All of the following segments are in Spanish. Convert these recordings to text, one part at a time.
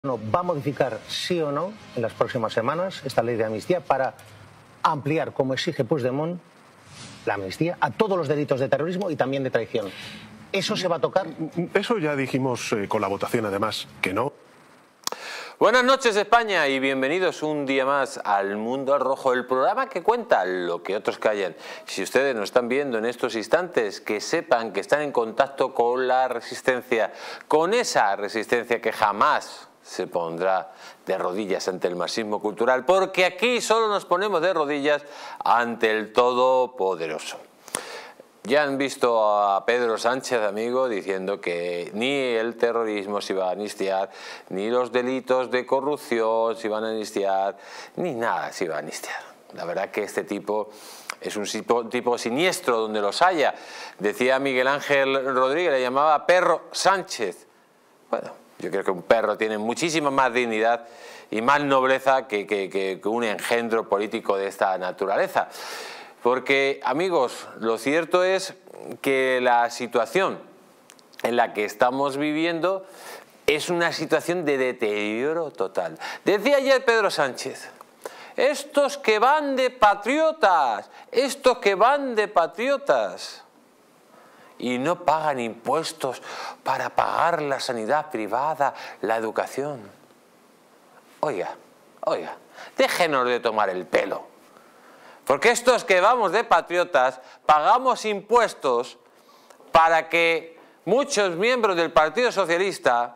va a modificar sí o no en las próximas semanas esta ley de amnistía para ampliar, como exige Puigdemont, la amnistía a todos los delitos de terrorismo y también de traición. ¿Eso se va a tocar? Eso ya dijimos con la votación, además, que no. Buenas noches, España, y bienvenidos un día más al Mundo al Rojo, el programa que cuenta lo que otros callan. Si ustedes nos están viendo en estos instantes, que sepan que están en contacto con la resistencia, con esa resistencia que jamás se pondrá de rodillas ante el marxismo cultural, porque aquí solo nos ponemos de rodillas ante el Todopoderoso. Ya han visto a Pedro Sánchez, amigo, diciendo que ni el terrorismo se iba a amnistiar, ni los delitos de corrupción se iban a amnistiar, ni nada se iba a amnistiar. La verdad que este tipo es un tipo siniestro donde los haya. Decía Miguel Ángel Rodríguez, le llamaba perro Sánchez. Bueno, yo creo que un perro tiene muchísima más dignidad y más nobleza que un engendro político de esta naturaleza. Porque, amigos, lo cierto es que la situación en la que estamos viviendo es una situación de deterioro total. Decía ayer Pedro Sánchez, estos que van de patriotas, estos que van de patriotas y no pagan impuestos para pagar la sanidad privada, la educación. Oiga, déjenos de tomar el pelo. Porque estos que vamos de patriotas pagamos impuestos para que muchos miembros del Partido Socialista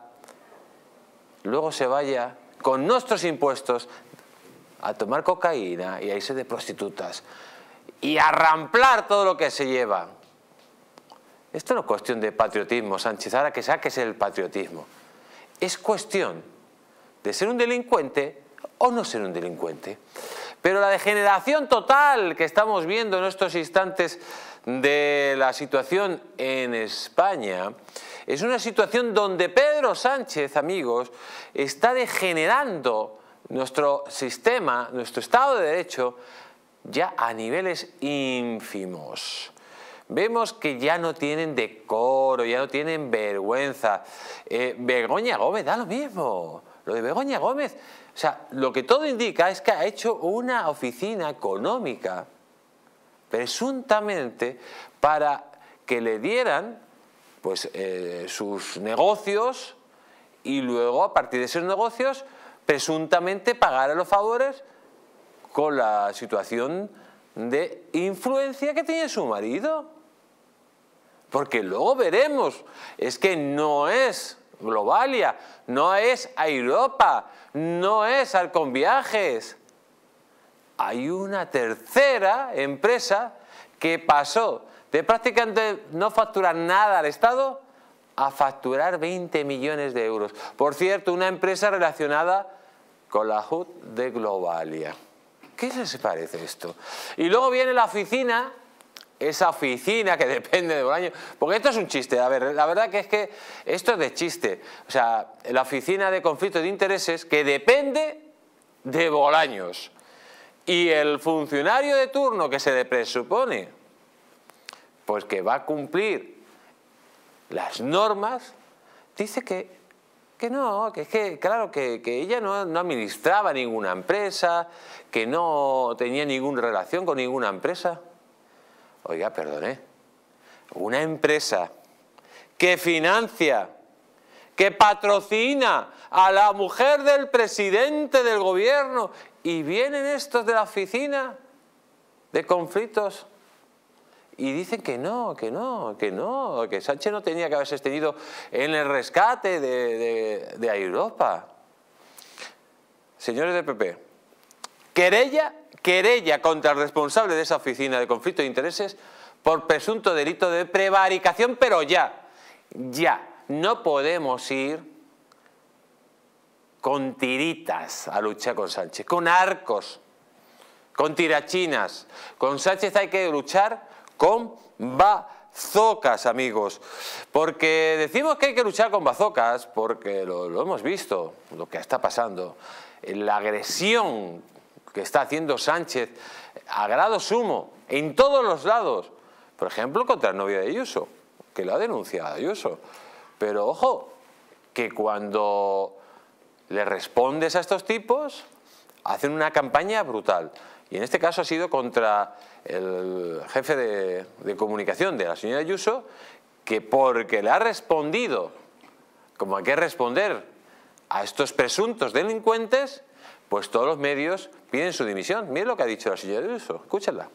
luego se vaya con nuestros impuestos a tomar cocaína y a irse de prostitutas y a ramplar todo lo que se lleva. Esto no es cuestión de patriotismo, Sánchez, ahora que saques el patriotismo. Es cuestión de ser un delincuente o no ser un delincuente. Pero la degeneración total que estamos viendo en estos instantes de la situación en España es una situación donde Pedro Sánchez, amigos, está degenerando nuestro sistema, nuestro Estado de Derecho, ya a niveles ínfimos. Vemos que ya no tienen decoro, ya no tienen vergüenza. Begoña Gómez da lo mismo. Lo de Begoña Gómez, o sea, lo que todo indica es que ha hecho una oficina económica, presuntamente, para que le dieran pues, sus negocios y luego, a partir de esos negocios, presuntamente pagar los favores con la situación de influencia que tiene su marido. Porque luego veremos, es que no es Globalia, no es Aeropa, no es Alconviajes. Hay una tercera empresa que pasó de prácticamente no facturar nada al Estado a facturar 20 millones de euros. Por cierto, una empresa relacionada con la HUD de Globalia. ¿Qué les parece esto? Y luego viene la oficina, esa oficina que depende de Bolaños, porque esto es un chiste, a ver, la verdad que es que esto es de chiste, o sea, la oficina de conflicto de intereses que depende de Bolaños y el funcionario de turno que se le presupone pues que va a cumplir las normas, dice que no, que es que, claro, que ella no administraba ninguna empresa, que no tenía ninguna relación con ninguna empresa. Oiga, perdone, una empresa que financia, que patrocina a la mujer del presidente del gobierno y vienen estos de la oficina de conflictos y dicen que que Sánchez no tenía que haberse extendido en el rescate de Aeropa. Señores del PP, querella contra el responsable de esa oficina de conflicto de intereses por presunto delito de prevaricación, pero ya, no podemos ir con tiritas a luchar con Sánchez, con arcos, con tirachinas. Con Sánchez hay que luchar con bazocas, amigos, porque decimos que hay que luchar con bazocas porque lo hemos visto, lo que está pasando, la agresión que está haciendo Sánchez a grado sumo en todos los lados, por ejemplo contra el novio de Ayuso, que lo ha denunciado Ayuso, pero ojo, que cuando le respondes a estos tipos, hacen una campaña brutal. Y en este caso ha sido contra el jefe de comunicación de la señora Ayuso, que porque le ha respondido como hay que responder a estos presuntos delincuentes, pues todos los medios piden su dimisión. Miren lo que ha dicho la señora Ayuso, escúchenla.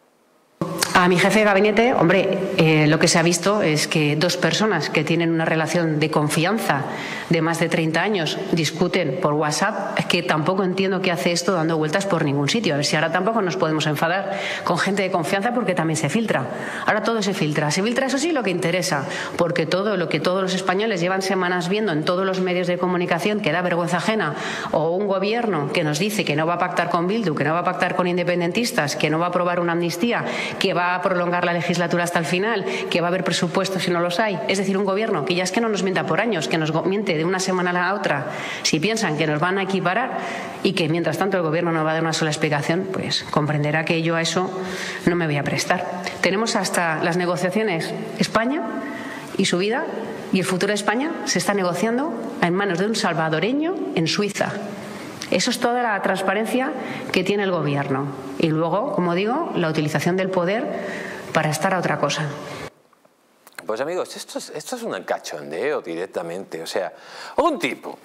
A mi jefe de gabinete, hombre, lo que se ha visto es que dos personas que tienen una relación de confianza de más de 30 años discuten por WhatsApp, que tampoco entiendo qué hace esto dando vueltas por ningún sitio. A ver si ahora tampoco nos podemos enfadar con gente de confianza porque también se filtra. Ahora todo se filtra. Se filtra, eso sí, lo que interesa, porque todo lo que todos los españoles llevan semanas viendo en todos los medios de comunicación que da vergüenza ajena, o un gobierno que nos dice que no va a pactar con Bildu, que no va a pactar con independentistas, que no va a aprobar una amnistía, que va a prolongar la legislatura hasta el final, que va a haber presupuestos si no los hay. Es decir, un gobierno que ya es que no nos mienta por años, que nos miente de una semana a la otra si piensan que nos van a equiparar, y que mientras tanto el gobierno no va a dar una sola explicación, pues comprenderá que yo a eso no me voy a prestar. Tenemos hasta las negociaciones España y su vida, y el futuro de España se está negociando en manos de un salvadoreño en Suiza. Eso es toda la transparencia que tiene el gobierno. Y luego, como digo, la utilización del poder para estar a otra cosa. Pues amigos, esto es un cachondeo directamente. O sea, un tipo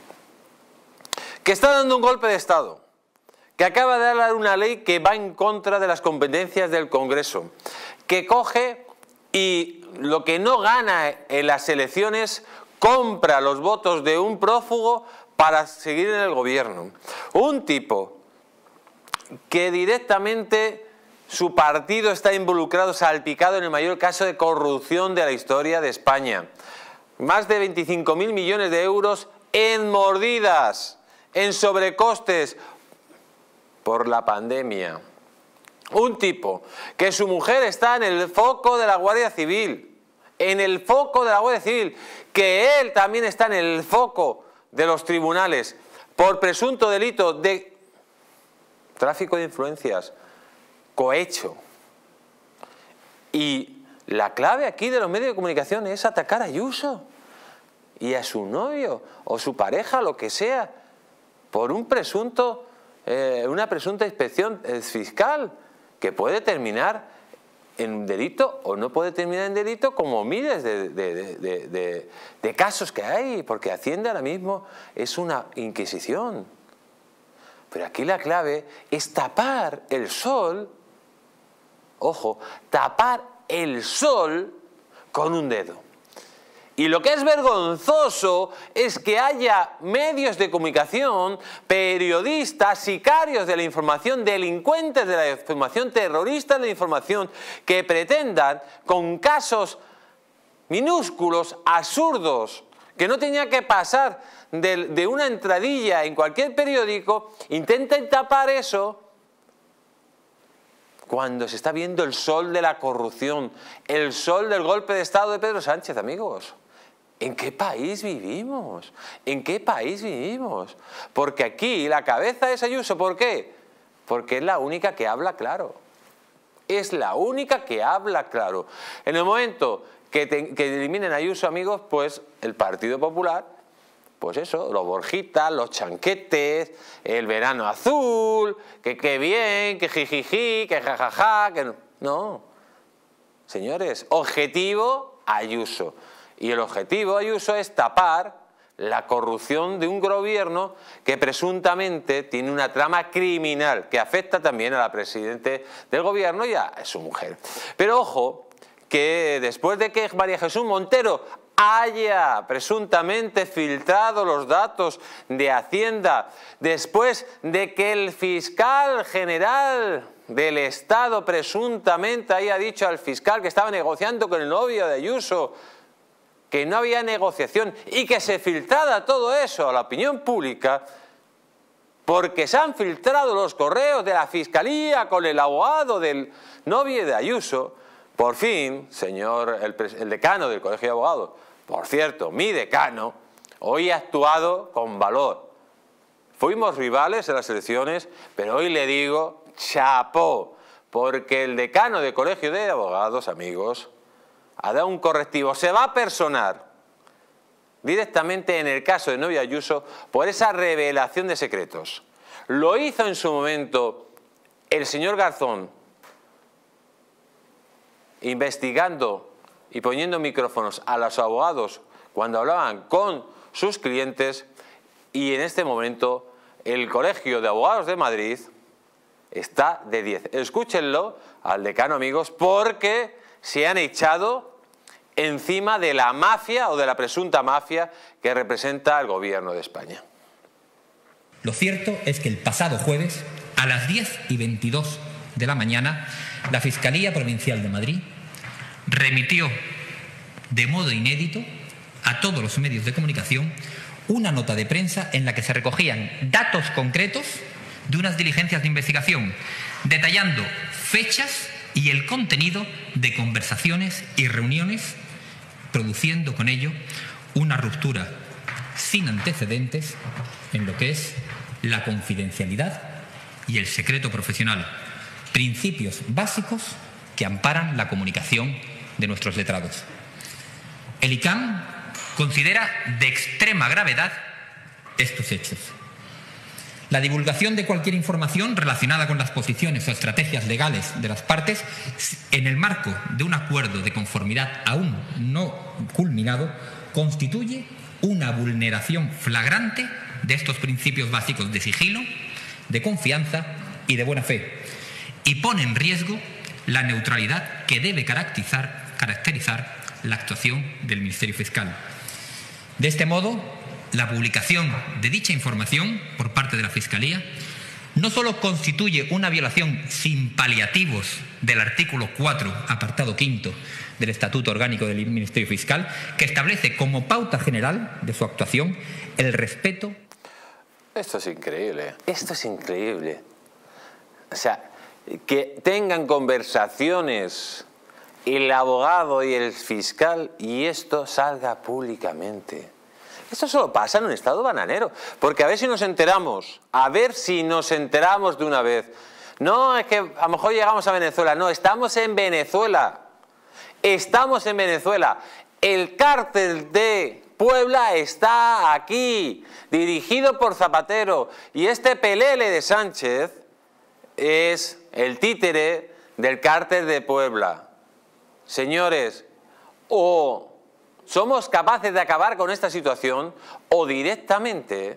que está dando un golpe de Estado, que acaba de dar una ley que va en contra de las competencias del Congreso, que coge y lo que no gana en las elecciones compra los votos de un prófugo para seguir en el gobierno. Un tipo que directamente su partido está involucrado, salpicado en el mayor caso de corrupción de la historia de España. Más de 25.000 millones de euros en mordidas, en sobrecostes por la pandemia. Un tipo que su mujer está en el foco de la Guardia Civil, en el foco de la Guardia Civil, que él también está en el foco de los tribunales por presunto delito de tráfico de influencias, cohecho. Y la clave aquí de los medios de comunicación es atacar a Ayuso y a su novio o su pareja, lo que sea, por un presunto, una presunta inspección fiscal que puede terminar en delito o no puede terminar en delito, como miles de casos que hay, porque Hacienda ahora mismo es una inquisición. Pero aquí la clave es tapar el sol, ojo, tapar el sol con un dedo. Y lo que es vergonzoso es que haya medios de comunicación, periodistas, sicarios de la información, delincuentes de la información, terroristas de la información, que pretendan, con casos minúsculos, absurdos, que no tenía que pasar de una entradilla en cualquier periódico, intenten tapar eso cuando se está viendo el sol de la corrupción, el sol del golpe de Estado de Pedro Sánchez, amigos. ¿En qué país vivimos? ¿En qué país vivimos? Porque aquí la cabeza es Ayuso. ¿Por qué? Porque es la única que habla claro. Es la única que habla claro. En el momento que eliminen a Ayuso, amigos, pues el Partido Popular, pues eso, los Borjitas, los chanquetes, el verano azul, que qué bien, que jijiji, que jajaja, que no. No. Señores, objetivo Ayuso. Y el objetivo de Ayuso es tapar la corrupción de un gobierno que presuntamente tiene una trama criminal que afecta también a la presidenta del gobierno y a su mujer. Pero ojo, que después de que María Jesús Montero haya presuntamente filtrado los datos de Hacienda, después de que el fiscal general del Estado presuntamente haya dicho al fiscal que estaba negociando con el novio de Ayuso, que no había negociación, y que se filtrara todo eso a la opinión pública, porque se han filtrado los correos de la Fiscalía con el abogado del novio de Ayuso. Por fin, señor el decano del Colegio de Abogados, por cierto, mi decano, hoy ha actuado con valor. Fuimos rivales en las elecciones, pero hoy le digo chapó, porque el decano del Colegio de Abogados, amigos, ha dado un correctivo. Se va a personar directamente en el caso de Novia Ayuso por esa revelación de secretos. Lo hizo en su momento el señor Garzón, investigando y poniendo micrófonos a los abogados cuando hablaban con sus clientes, y en este momento el Colegio de Abogados de Madrid está de 10. Escúchenlo al decano, amigos, porque se han echado encima de la mafia o de la presunta mafia que representa el gobierno de España. Lo cierto es que el pasado jueves, a las 10:22 de la mañana, la Fiscalía Provincial de Madrid remitió de modo inédito a todos los medios de comunicación una nota de prensa en la que se recogían datos concretos de unas diligencias de investigación, detallando fechas y el contenido de conversaciones y reuniones, produciendo con ello una ruptura sin antecedentes en lo que es la confidencialidad y el secreto profesional, principios básicos que amparan la comunicación de nuestros letrados. El ICAM considera de extrema gravedad estos hechos. La divulgación de cualquier información relacionada con las posiciones o estrategias legales de las partes en el marco de un acuerdo de conformidad aún no culminado constituye una vulneración flagrante de estos principios básicos de sigilo, de confianza y de buena fe, y pone en riesgo la neutralidad que debe caracterizar la actuación del Ministerio Fiscal. De este modo, la publicación de dicha información por parte de la Fiscalía no solo constituye una violación sin paliativos del artículo 4, apartado 5 del Estatuto Orgánico del Ministerio Fiscal, que establece como pauta general de su actuación el respeto. Esto es increíble, esto es increíble. O sea, que tengan conversaciones el abogado y el fiscal y esto salga públicamente. Esto solo pasa en un estado bananero, porque a ver si nos enteramos, de una vez. No, es que a lo mejor llegamos a Venezuela, no, estamos en Venezuela. Estamos en Venezuela. El cártel de Puebla está aquí, dirigido por Zapatero, y este pelele de Sánchez es el títere del cártel de Puebla. Señores, o somos capaces de acabar con esta situación o directamente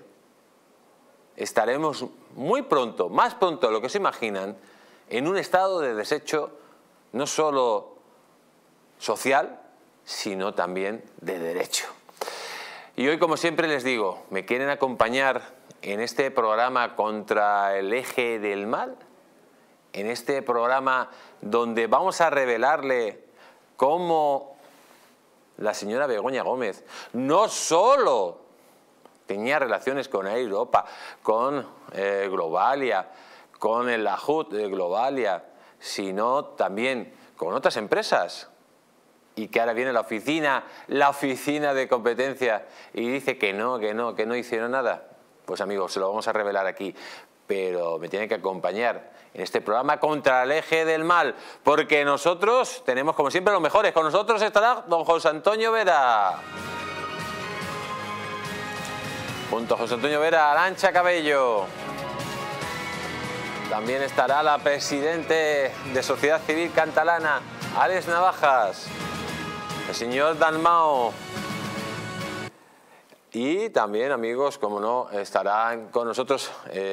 estaremos muy pronto, más pronto de lo que se imaginan, en un estado de desecho no solo social, sino también de derecho. Y hoy, como siempre les digo, ¿me quieren acompañar en este programa contra el eje del mal? En este programa donde vamos a revelarle cómo la señora Begoña Gómez no solo tenía relaciones con Air Europa, con Globalia, con el Ajut de Globalia, sino también con otras empresas, y que ahora viene la oficina de competencia y dice que no hicieron nada. Pues amigos, se lo vamos a revelar aquí, pero me tienen que acompañar en este programa contra el eje del mal, porque nosotros tenemos como siempre los mejores. Con nosotros estará don José Antonio Vera. Junto a José Antonio Vera, Arantxa Cabello. También estará la presidente de Sociedad Civil Catalana, Àlex Navajas, el señor Dalmau. Y también, amigos, como no, estarán con nosotros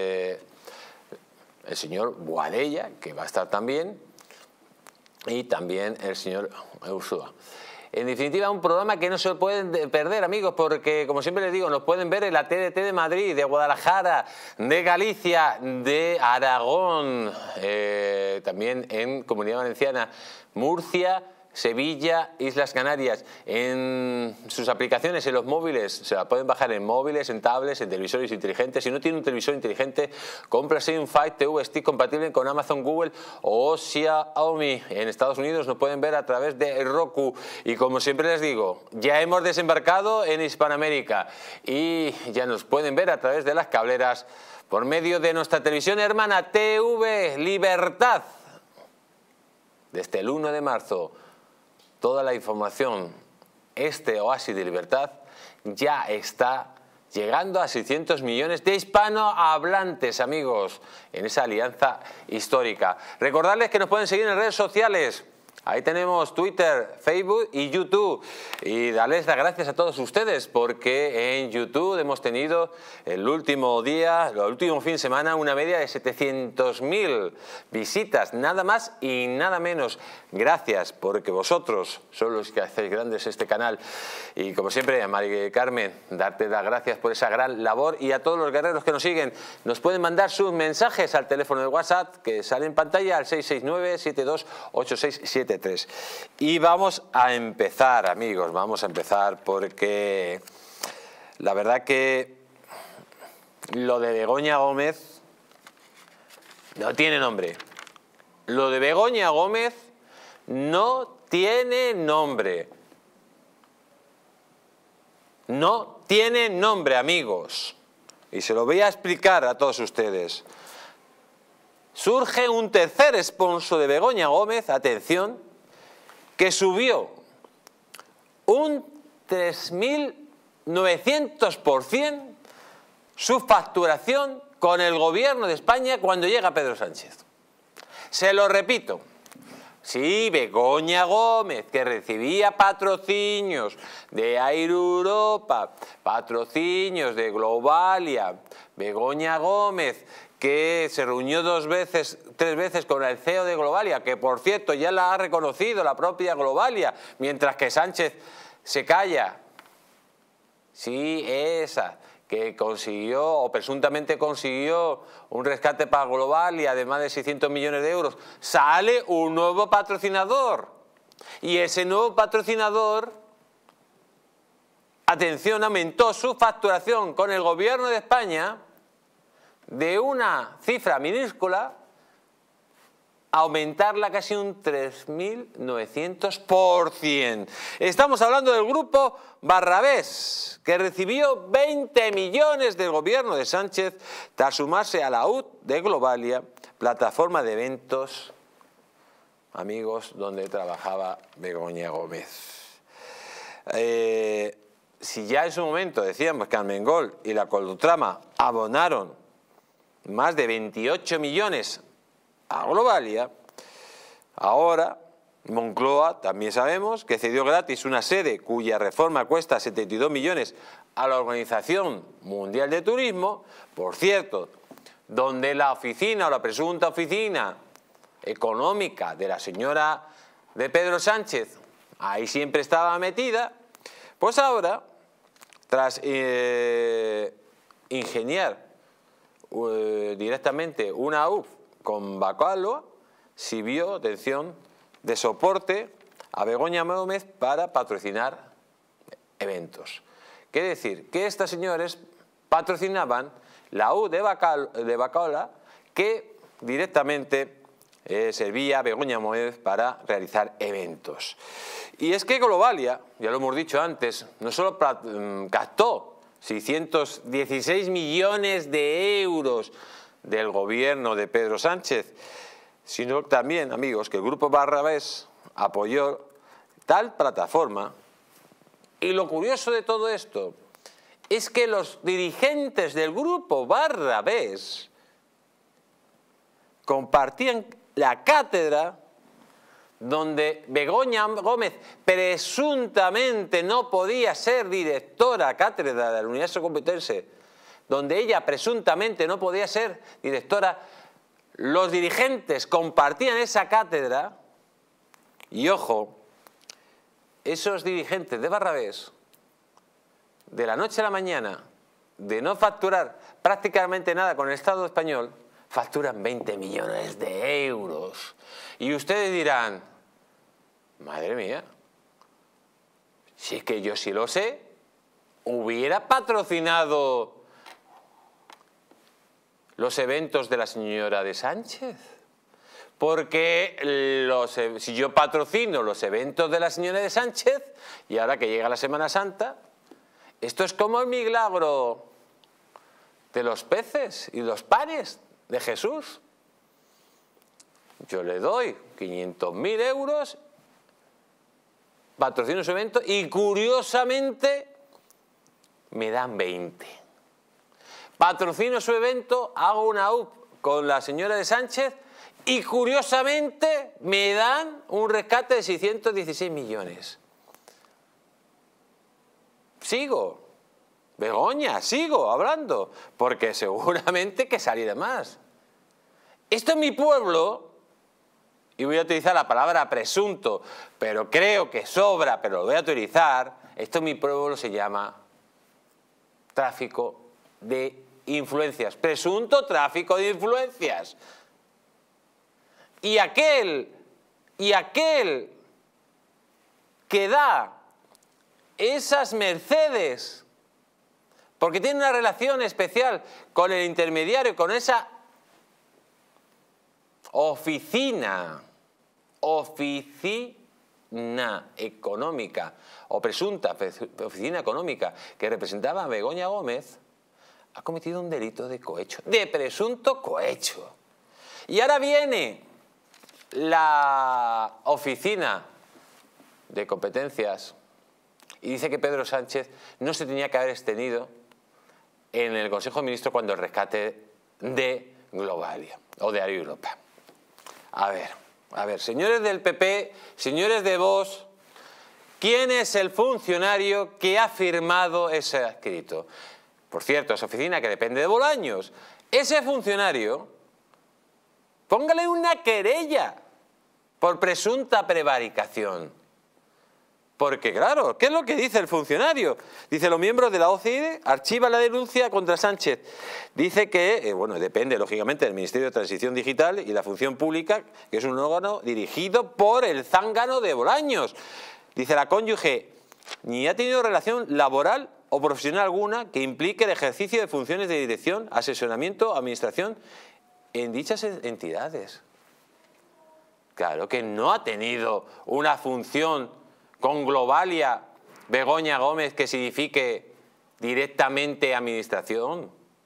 el señor Boadella, que va a estar también, y también el señor Ursúa. En definitiva, un programa que no se pueden perder, amigos, porque, como siempre les digo, nos pueden ver en la TDT de Madrid, de Guadalajara, de Galicia, de Aragón, también en Comunidad Valenciana, Murcia, Sevilla, Islas Canarias. En sus aplicaciones, en los móviles, se la pueden bajar en móviles, en tablets, en televisores inteligentes. Si no tiene un televisor inteligente, cómprase un Fire TV Stick compatible con Amazon, Google o Xiaomi. En Estados Unidos nos pueden ver a través de Roku. Y como siempre les digo, ya hemos desembarcado en Hispanoamérica y ya nos pueden ver a través de las cableras por medio de nuestra televisión hermana TV Libertad. Desde el 1 de marzo, toda la información, este oasis de libertad, ya está llegando a 600 millones de hispanohablantes, amigos, en esa alianza histórica. Recordarles que nos pueden seguir en redes sociales. Ahí tenemos Twitter, Facebook y YouTube. Y darles las gracias a todos ustedes porque en YouTube hemos tenido el último fin de semana, una media de 700.000 visitas, nada más y nada menos. Gracias, porque vosotros sois los que hacéis grandes este canal. Y como siempre, a Mari Carmen, darte las gracias por esa gran labor, y a todos los guerreros que nos siguen. Nos pueden mandar sus mensajes al teléfono de WhatsApp que sale en pantalla, al 669-728673. Y vamos a empezar, amigos, vamos a empezar porque la verdad que lo de Begoña Gómez no tiene nombre. Lo de Begoña Gómez no tiene nombre. No tiene nombre, amigos. Y se lo voy a explicar a todos ustedes. Surge un tercer sponsor de Begoña Gómez, atención, que subió un 3.900% su facturación con el gobierno de España cuando llega Pedro Sánchez. Se lo repito. Sí, Begoña Gómez, que recibía patrocinios de Air Europa, patrocinios de Globalia. Begoña Gómez, que se reunió 3 veces con el CEO de Globalia, que por cierto ya la ha reconocido la propia Globalia, mientras que Sánchez se calla. Sí, esa que consiguió, o presuntamente consiguió, un rescate para Globalia de más de 600 millones de euros. Sale un nuevo patrocinador. Y ese nuevo patrocinador, atención, aumentó su facturación con el gobierno de España de una cifra minúscula a aumentarla casi un 3.900%. Estamos hablando del grupo Barrabés, que recibió 20 millones del gobierno de Sánchez tras sumarse a la UD de Globalia, plataforma de eventos, amigos, donde trabajaba Begoña Gómez. Si ya en su momento decíamos que Armengol y la Coltrama abonaron más de 28 millones a Globalia, ahora Moncloa también sabemos que cedió gratis una sede cuya reforma cuesta 72 millones a la Organización Mundial de Turismo, por cierto, donde la oficina o la presunta oficina económica de la señora de Pedro Sánchez ahí siempre estaba metida. Pues ahora, tras ingeniar directamente una UF con Bacaloa, sirvió, atención, de soporte a Begoña Gómez para patrocinar eventos. Quiere decir que estas señores patrocinaban la U de Bacaloa, que directamente servía a Begoña Gómez para realizar eventos. Y es que Globalia, ya lo hemos dicho antes, no solo captó 616 millones de euros del gobierno de Pedro Sánchez, sino también, amigos, que el grupo Barrabés apoyó tal plataforma. Y lo curioso de todo esto es que los dirigentes del grupo Barrabés compartían la cátedra donde Begoña Gómez presuntamente no podía ser directora cátedra de la Universidad Complutense, donde ella presuntamente no podía ser directora. Los dirigentes compartían esa cátedra y, ojo, esos dirigentes de Barrabés, de la noche a la mañana, de no facturar prácticamente nada con el Estado español, facturan 20 millones de euros. Y ustedes dirán, madre mía, si es que yo sí lo sé, hubiera patrocinado los eventos de la señora de Sánchez. Porque si yo patrocino los eventos de la señora de Sánchez, y ahora que llega la Semana Santa, esto es como el milagro de los peces y los panes de Jesús. Yo le doy 500.000 euros, patrocino su evento y curiosamente me dan 20. Patrocino su evento, hago una UP con la señora de Sánchez y curiosamente me dan un rescate de 616 millones. Sigo, Begoña, sigo hablando, porque seguramente que saliera más. Esto en mi pueblo, y voy a utilizar la palabra presunto, pero creo que sobra, pero lo voy a utilizar, esto en mi pueblo se llama tráfico de influencias, presunto tráfico de influencias. Y aquel que da esas mercedes, porque tiene una relación especial con el intermediario, con esa oficina económica o presunta oficina económica que representaba a Begoña Gómez, ha cometido un delito de cohecho, de presunto cohecho. Y ahora viene la oficina de competencias y dice que Pedro Sánchez no se tenía que haber abstenido en el Consejo de Ministros cuando el rescate de Globalia o de Air Europa. A ver, señores del PP, señores de Vox, ¿quién es el funcionario que ha firmado ese escrito? Por cierto, esa oficina que depende de Bolaños. Ese funcionario, póngale una querella por presunta prevaricación. Porque claro, ¿qué es lo que dice el funcionario? Dice, los miembros de la OCDE archivan la denuncia contra Sánchez. Dice que, bueno, depende lógicamente del Ministerio de Transición Digital y la Función Pública, que es un órgano dirigido por el zángano de Bolaños. Dice, la cónyuge ni ha tenido relación laboral o profesional alguna que implique el ejercicio de funciones de dirección, asesoramiento, administración en dichas entidades. Claro que no ha tenido una función con Globalia, Begoña Gómez, que signifique directamente administración.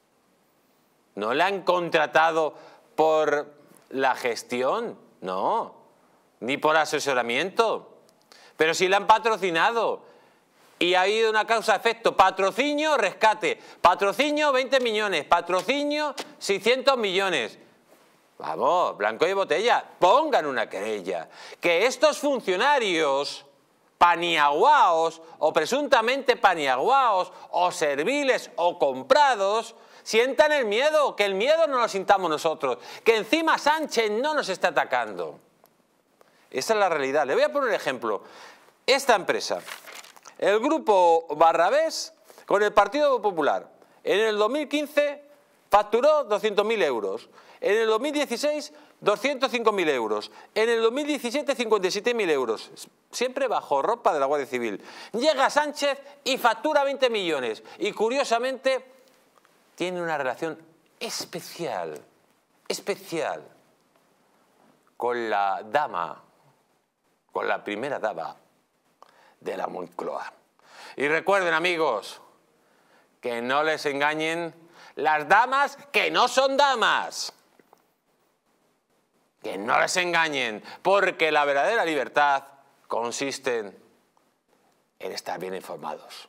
No la han contratado por la gestión, no, ni por asesoramiento, pero sí la han patrocinado. Y ha habido una causa-efecto, patrocinio, rescate, patrocinio 20 millones, patrocinio 600 millones. Vamos, blanco y botella, pongan una querella. Que estos funcionarios paniaguaos o presuntamente paniaguaos o serviles o comprados sientan el miedo, que el miedo no lo sintamos nosotros, que encima Sánchez no nos está atacando. Esa es la realidad. Le voy a poner un ejemplo. Esta empresa, el grupo Barrabés con el Partido Popular, en el 2015 facturó 200.000 euros, en el 2016 205.000 euros, en el 2017 57.000 euros, siempre bajo ropa de la Guardia Civil. Llega Sánchez y factura 20 millones y curiosamente tiene una relación especial con la dama, con la primera dama de la Moncloa. Y recuerden, amigos, que no les engañen las damas que no son damas. Que no les engañen, porque la verdadera libertad consiste en estar bien informados.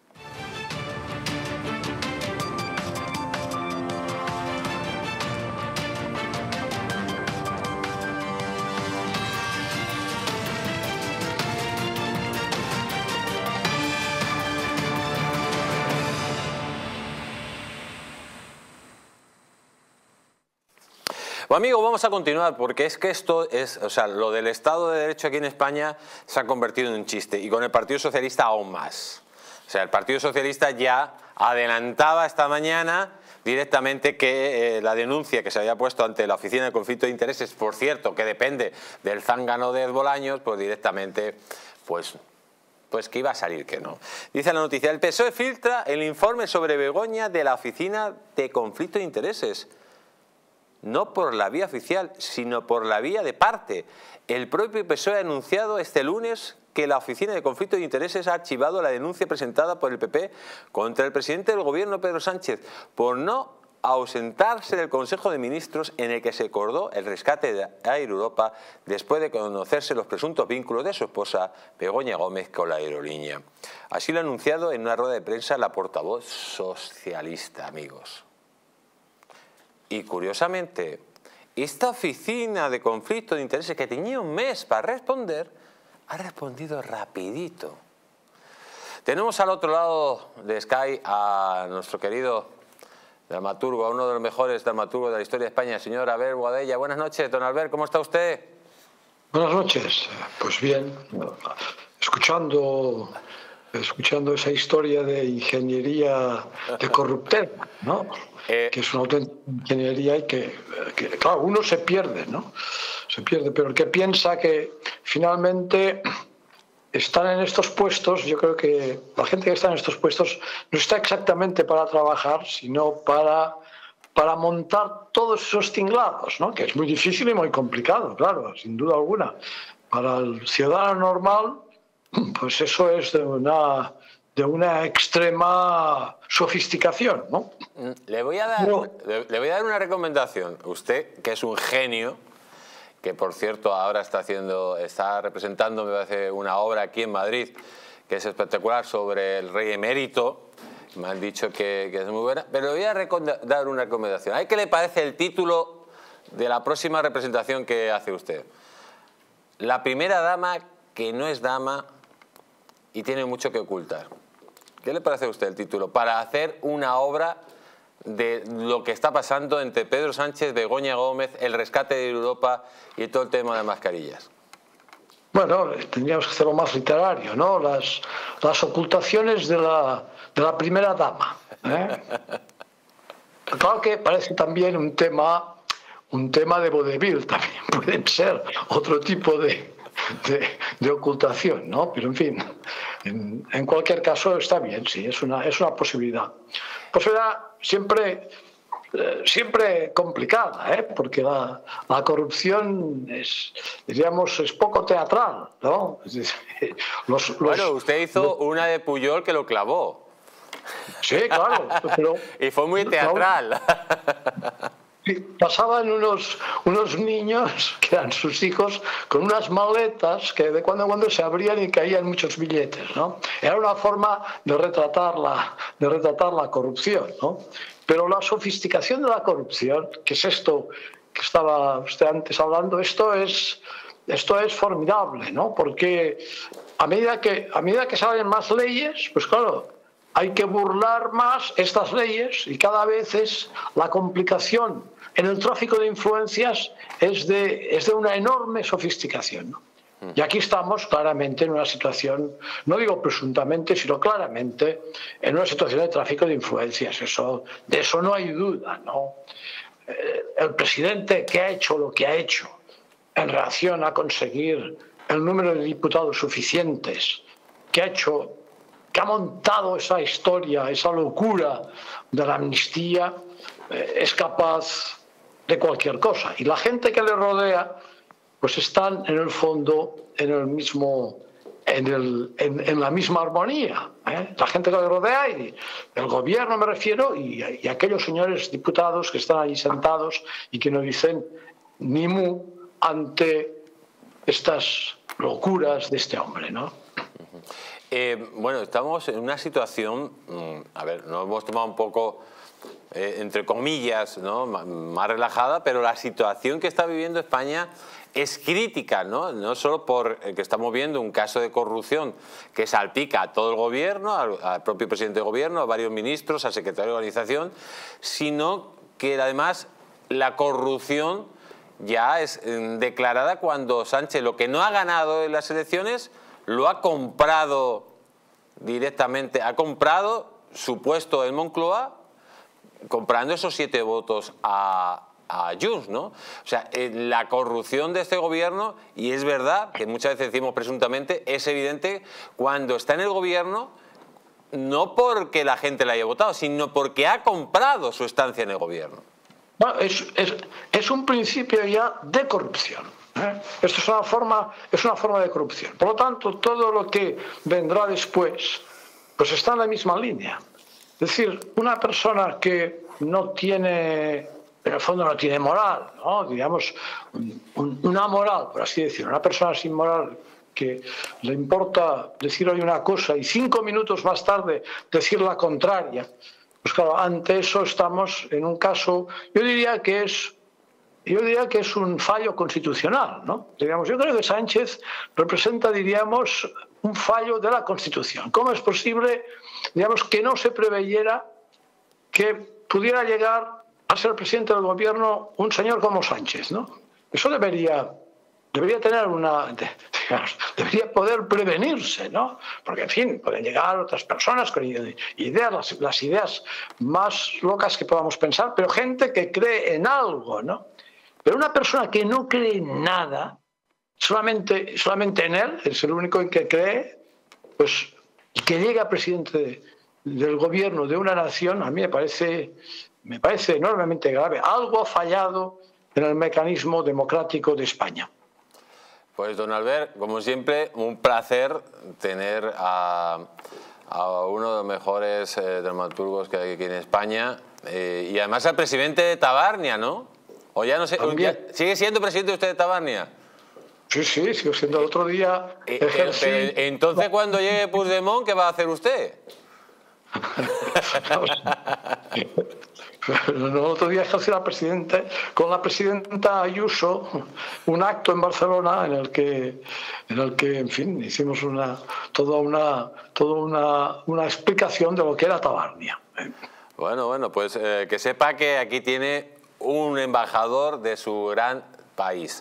Bueno, amigos, vamos a continuar porque es que esto es, o sea, lo del Estado de Derecho aquí en España se ha convertido en un chiste y con el Partido Socialista aún más. O sea, el Partido Socialista ya adelantaba esta mañana directamente que la denuncia que se había puesto ante la Oficina de Conflicto de Intereses, por cierto, que depende del zángano de Bolaños, pues directamente, pues que iba a salir que no. Dice la noticia, el PSOE filtra el informe sobre Begoña de la Oficina de Conflicto de Intereses. No por la vía oficial, sino por la vía de parte. El propio PSOE ha anunciado este lunes que la Oficina de Conflicto de Intereses ha archivado la denuncia presentada por el PP contra el presidente del gobierno, Pedro Sánchez, por no ausentarse del Consejo de Ministros en el que se acordó el rescate de Air Europa después de conocerse los presuntos vínculos de su esposa Begoña Gómez con la aerolínea. Así lo ha anunciado en una rueda de prensa la portavoz socialista, amigos. Y curiosamente, esta oficina de conflicto de intereses que tenía un mes para responder, ha respondido rapidito. Tenemos al otro lado de Sky a nuestro querido dramaturgo, a uno de los mejores dramaturgos de la historia de España, el señor Albert Boadella. Buenas noches, don Albert, ¿cómo está usted? Buenas noches, pues bien, escuchando esa historia de ingeniería de corruptela, ¿no? Que es una auténtica ingeniería y que, claro, uno se pierde, ¿no? Se pierde, pero el que piensa que finalmente están en estos puestos, yo creo que la gente que está en estos puestos no está exactamente para trabajar, sino para montar todos esos tinglados, ¿no? Que es muy difícil y muy complicado, claro, sin duda alguna. Para el ciudadano normal, pues eso es de una extrema sofisticación, ¿no? Le voy a dar una recomendación. Usted, que es un genio, que por cierto ahora está representando, me parece, una obra aquí en Madrid que es espectacular sobre el rey emérito. Me han dicho que es muy buena, pero le voy a dar una recomendación. ¿A qué le parece el título de la próxima representación que hace usted? La primera dama que no es dama y tiene mucho que ocultar. ¿Qué le parece a usted el título? Para hacer una obra de lo que está pasando entre Pedro Sánchez, Begoña Gómez, el rescate de Europa y todo el tema de mascarillas. Bueno, tendríamos que hacerlo más literario, ¿no? Las ocultaciones de la primera dama, ¿eh? Claro que parece también un tema de vodevil, también pueden ser otro tipo de ocultación, ¿no? Pero en fin, en cualquier caso está bien, sí, es una posibilidad. Posibilidad siempre complicada, ¿eh? Porque la corrupción es poco teatral, ¿no? Es decir, bueno, usted hizo una de Pujol que lo clavó. Sí, claro. Pero, y fue muy teatral. Pasaban unos niños, que eran sus hijos, con unas maletas que de cuando en cuando se abrían y caían muchos billetes, ¿no? Era una forma de retratar la corrupción, ¿no? Pero la sofisticación de la corrupción, que es esto que estaba usted antes hablando, esto es formidable, ¿no? Porque a medida que salen más leyes, pues claro, hay que burlar más estas leyes y cada vez la complicación en el tráfico de influencias es de una enorme sofisticación, ¿no? Y aquí estamos claramente en una situación, no digo presuntamente, sino claramente en una situación de tráfico de influencias. De eso no hay duda, ¿no? El presidente que ha hecho lo que ha hecho en relación a conseguir el número de diputados suficientes, que ha montado esa historia, esa locura de la amnistía, es capaz de cualquier cosa. Y la gente que le rodea, pues están en el fondo en la misma armonía, ¿eh? La gente que le rodea, y el gobierno me refiero, y aquellos señores diputados que están allí sentados y que no dicen ni mu ante estas locuras de este hombre, ¿no? Bueno, estamos en una situación, a ver, nos hemos tomado un poco, entre comillas, ¿no?, más relajada, pero la situación que está viviendo España es crítica, ¿no? No solo porque estamos viendo un caso de corrupción que salpica a todo el gobierno, al propio presidente del gobierno, a varios ministros, al secretario de organización, sino que además la corrupción ya es declarada cuando Sánchez, lo que no ha ganado en las elecciones, lo ha comprado directamente, ha comprado su puesto en Moncloa, comprando esos 7 votos a Junts, ¿no? O sea, la corrupción de este gobierno, y es verdad que muchas veces decimos presuntamente, es evidente cuando está en el gobierno, no porque la gente le haya votado, sino porque ha comprado su estancia en el gobierno. Bueno, es un principio ya de corrupción, ¿eh? Esto es una forma de corrupción. Por lo tanto, todo lo que vendrá después, pues está en la misma línea. Es decir, una persona que no tiene, en el fondo no tiene moral, ¿no? Digamos, una moral, por así decirlo, una persona sin moral que le importa decir hoy una cosa y 5 minutos más tarde decir la contraria. Pues claro, ante eso estamos en un caso, yo diría que es un fallo constitucional, ¿no? Digamos, yo creo que Sánchez representa, diríamos, un fallo de la Constitución. ¿Cómo es posible, digamos, que no se preveyera que pudiera llegar a ser presidente del gobierno un señor como Sánchez, ¿no? Eso debería tener debería poder prevenirse, ¿no? Porque, en fin, pueden llegar otras personas con ideas, las ideas más locas que podamos pensar, pero gente que cree en algo, ¿no? Pero una persona que no cree en nada, solamente en él, es el único en que cree, pues, y que llega presidente del gobierno de una nación, a mí me parece enormemente grave. Algo ha fallado en el mecanismo democrático de España. Pues, don Albert, como siempre, un placer tener a uno de los mejores dramaturgos que hay aquí en España y además al presidente de Tabarnia, ¿no? O ya no sé, ¿sigue siendo presidente usted de Tabarnia? Sí, sigo siendo. El otro día pero entonces, cuando llegue Puigdemont, ¿qué va a hacer usted? El otro día ejercí con la presidenta Ayuso un acto en Barcelona en el que en fin, hicimos toda una explicación de lo que era Tabarnia. Bueno, pues que sepa que aquí tiene un embajador de su gran país.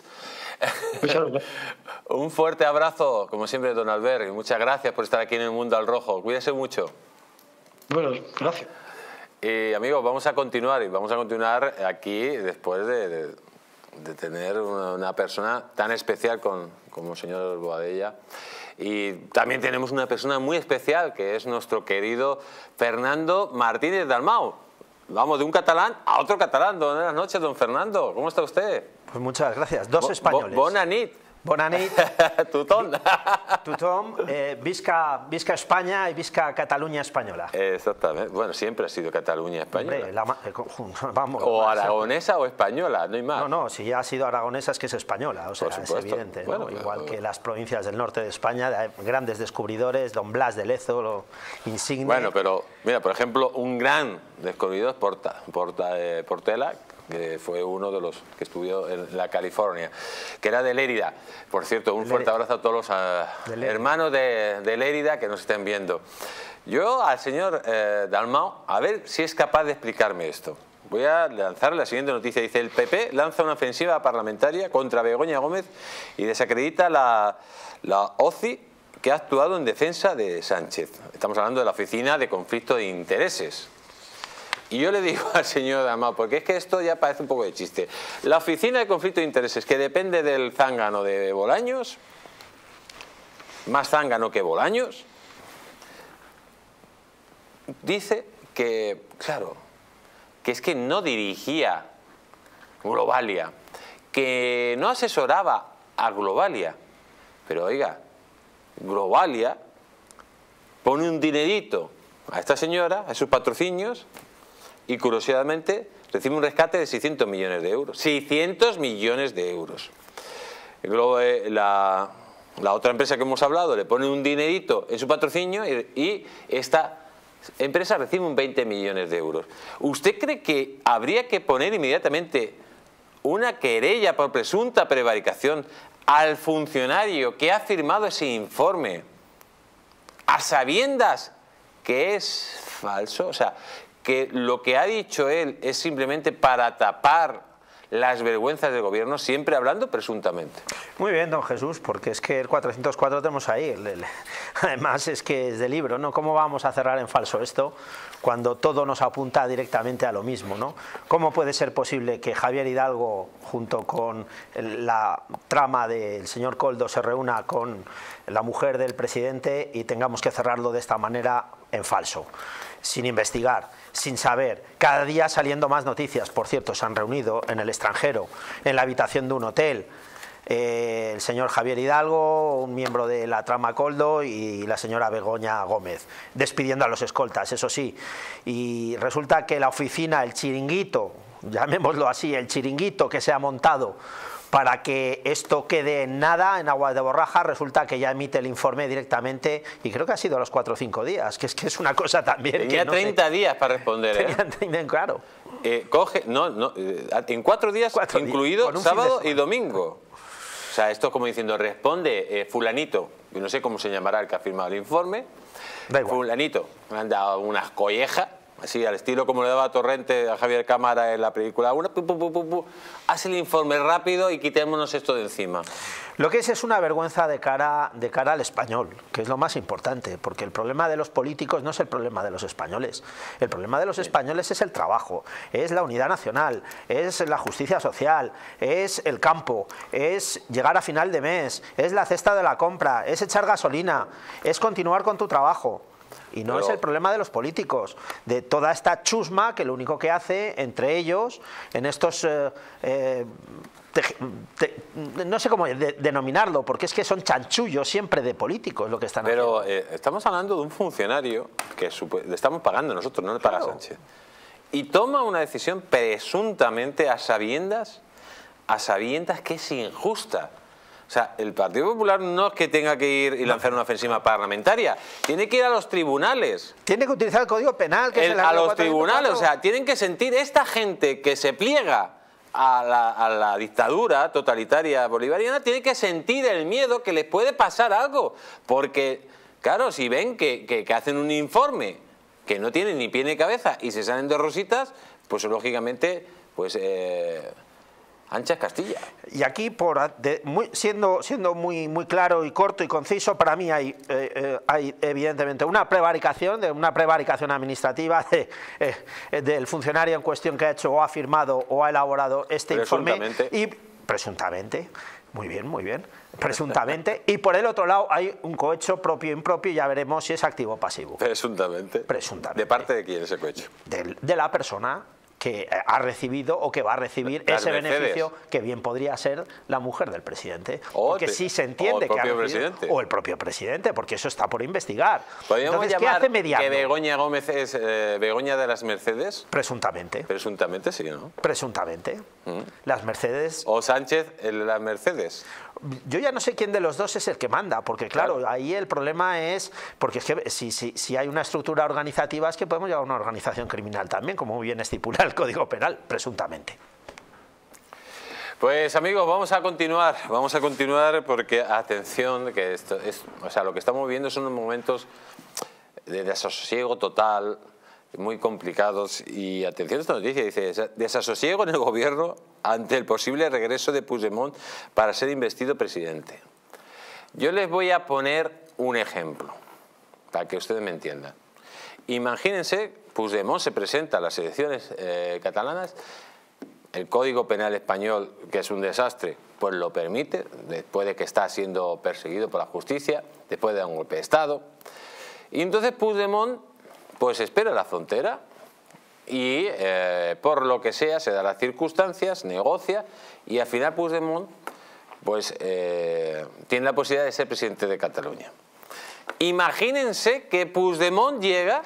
Un fuerte abrazo, como siempre, don Albert, y muchas gracias por estar aquí en El Mundo al Rojo. Cuídese mucho. Bueno, gracias. Amigos, vamos a continuar aquí después de tener una persona tan especial como el señor Boadella. Y también tenemos una persona muy especial que es nuestro querido Fernando Martínez Dalmau. Vamos de un catalán a otro catalán. Buenas noches, don Fernando. ¿Cómo está usted? Pues muchas gracias. Dos españoles. Bona nit. Bona nit. Tothom. Tothom. Visca España y visca Cataluña española. Exactamente. Bueno, siempre ha sido Cataluña española. Vamos, o aragonesa o española, no hay más. No, si ya ha sido aragonesa es que es española, o sea, es evidente, ¿no? Bueno, igual que las provincias del norte de España, de grandes descubridores, don Blas de Lezo, Insigne. Bueno, pero mira, por ejemplo, un gran descubridor es Portela, que fue uno de los que estudió en la California, que era de Lérida. Por cierto, un fuerte abrazo a todos los hermanos de Lérida que nos estén viendo. Yo al señor Dalmau, a ver si es capaz de explicarme esto. Voy a lanzar la siguiente noticia. Dice, el PP lanza una ofensiva parlamentaria contra Begoña Gómez y desacredita la OCI que ha actuado en defensa de Sánchez. Estamos hablando de la Oficina de Conflicto de Intereses. Y yo le digo al señor Dalmau, porque es que esto ya parece un poco de chiste. La Oficina de Conflicto de Intereses, que depende del zángano de Bolaños, más zángano que Bolaños, dice que, claro, que es que no dirigía Globalia, que no asesoraba a Globalia. Pero oiga, Globalia pone un dinerito a esta señora, a sus patrocinios, y curiosamente recibe un rescate de 600 millones de euros. 600 millones de euros. La otra empresa que hemos hablado le pone un dinerito en su patrocinio y esta empresa recibe un 20 millones de euros. ¿Usted cree que habría que poner inmediatamente una querella por presunta prevaricación al funcionario que ha firmado ese informe a sabiendas que es falso? O sea, que lo que ha dicho él es simplemente para tapar las vergüenzas del gobierno, siempre hablando presuntamente. Muy bien, don Jesús, porque es que el 404 tenemos ahí. Además es que es de libro, ¿no? ¿Cómo vamos a cerrar en falso esto cuando todo nos apunta directamente a lo mismo, ¿no? ¿Cómo puede ser posible que Javier Hidalgo, junto con la trama del señor Koldo, se reúna con la mujer del presidente y tengamos que cerrarlo de esta manera en falso? Sin investigar, sin saber, cada día saliendo más noticias. Por cierto, se han reunido en el extranjero, en la habitación de un hotel, el señor Javier Hidalgo, un miembro de la trama Coldo, y la señora Begoña Gómez, despidiendo a los escoltas, eso sí. Y resulta que la oficina, el chiringuito, llamémoslo así, el chiringuito que se ha montado para que esto quede en nada, en agua de borraja, resulta que ya emite el informe directamente, y creo que ha sido a los 4 o 5 días, que es una cosa también... Tenía que no 30 sé. días para responder. Claro. En 4 días, incluido días, sábado y domingo. O sea, esto es como diciendo, responde fulanito, yo no sé cómo se llamará el que ha firmado el informe, fulanito, me han dado unas collejas, así al estilo como le daba Torrente a Javier Cámara en la película, hace el informe rápido y quitémonos esto de encima. Lo que es una vergüenza de cara al español, que es lo más importante, porque el problema de los políticos no es el problema de los españoles. El problema de los españoles es el trabajo, es la unidad nacional, es la justicia social, es el campo, es llegar a final de mes, es la cesta de la compra, es echar gasolina, es continuar con tu trabajo. Y no es el problema de los políticos, de toda esta chusma que lo único que hace entre ellos, en estos... no sé cómo denominarlo, porque es que son chanchullos siempre de políticos lo que están haciendo. Pero estamos hablando de un funcionario que le estamos pagando nosotros, no le paga Sánchez. Y toma una decisión presuntamente a sabiendas que es injusta. O sea, el Partido Popular no es que tenga que ir y lanzar una ofensiva parlamentaria, tiene que ir a los tribunales. Tiene que utilizar el Código Penal, que es el a los tribunales, o sea, tienen que sentir esta gente que se pliega a la dictadura totalitaria bolivariana, tiene que sentir el miedo que les puede pasar algo, porque, claro, si ven que hacen un informe que no tiene ni pie ni cabeza y se salen de rositas, pues lógicamente, pues... ancha es Castilla. Y aquí, siendo muy claro y corto y conciso, para mí hay evidentemente una prevaricación administrativa del funcionario en cuestión que ha hecho o ha firmado o ha elaborado este informe. Y presuntamente, muy bien, presuntamente. Y por el otro lado hay un cohecho propio e impropio, y ya veremos si es activo o pasivo. Presuntamente. ¿De parte de quién ese cohecho? De la persona que ha recibido o que va a recibir ese beneficio, que bien podría ser la mujer del presidente. Porque sí se entiende que ha recibido, o el propio presidente, porque eso está por investigar. ¿Podríamos llamar que Begoña Gómez es Begoña de las Mercedes? Presuntamente. Presuntamente sí, ¿no? Presuntamente. Las Mercedes... ¿O Sánchez el de las Mercedes? Yo ya no sé quién de los dos es el que manda, porque claro, ahí el problema es, porque es que si hay una estructura organizativa, es que podemos llevar a una organización criminal también, como muy bien estipula el Código Penal, presuntamente. Pues amigos, vamos a continuar porque, atención, que esto es, o sea, lo que estamos viendo son unos momentos de desasosiego total, muy complicados, y atención a esta noticia, dice, desasosiego en el gobierno ante el posible regreso de Puigdemont para ser investido presidente. Yo les voy a poner un ejemplo, para que ustedes me entiendan. Imagínense, Puigdemont se presenta a las elecciones catalanas, el Código Penal español, que es un desastre, pues lo permite, después de que está siendo perseguido por la justicia, después de dar un golpe de Estado. Y entonces Puigdemont pues espera la frontera y por lo que sea se da las circunstancias, negocia, y al final Puigdemont pues tiene la posibilidad de ser presidente de Cataluña. Imagínense que Puigdemont llega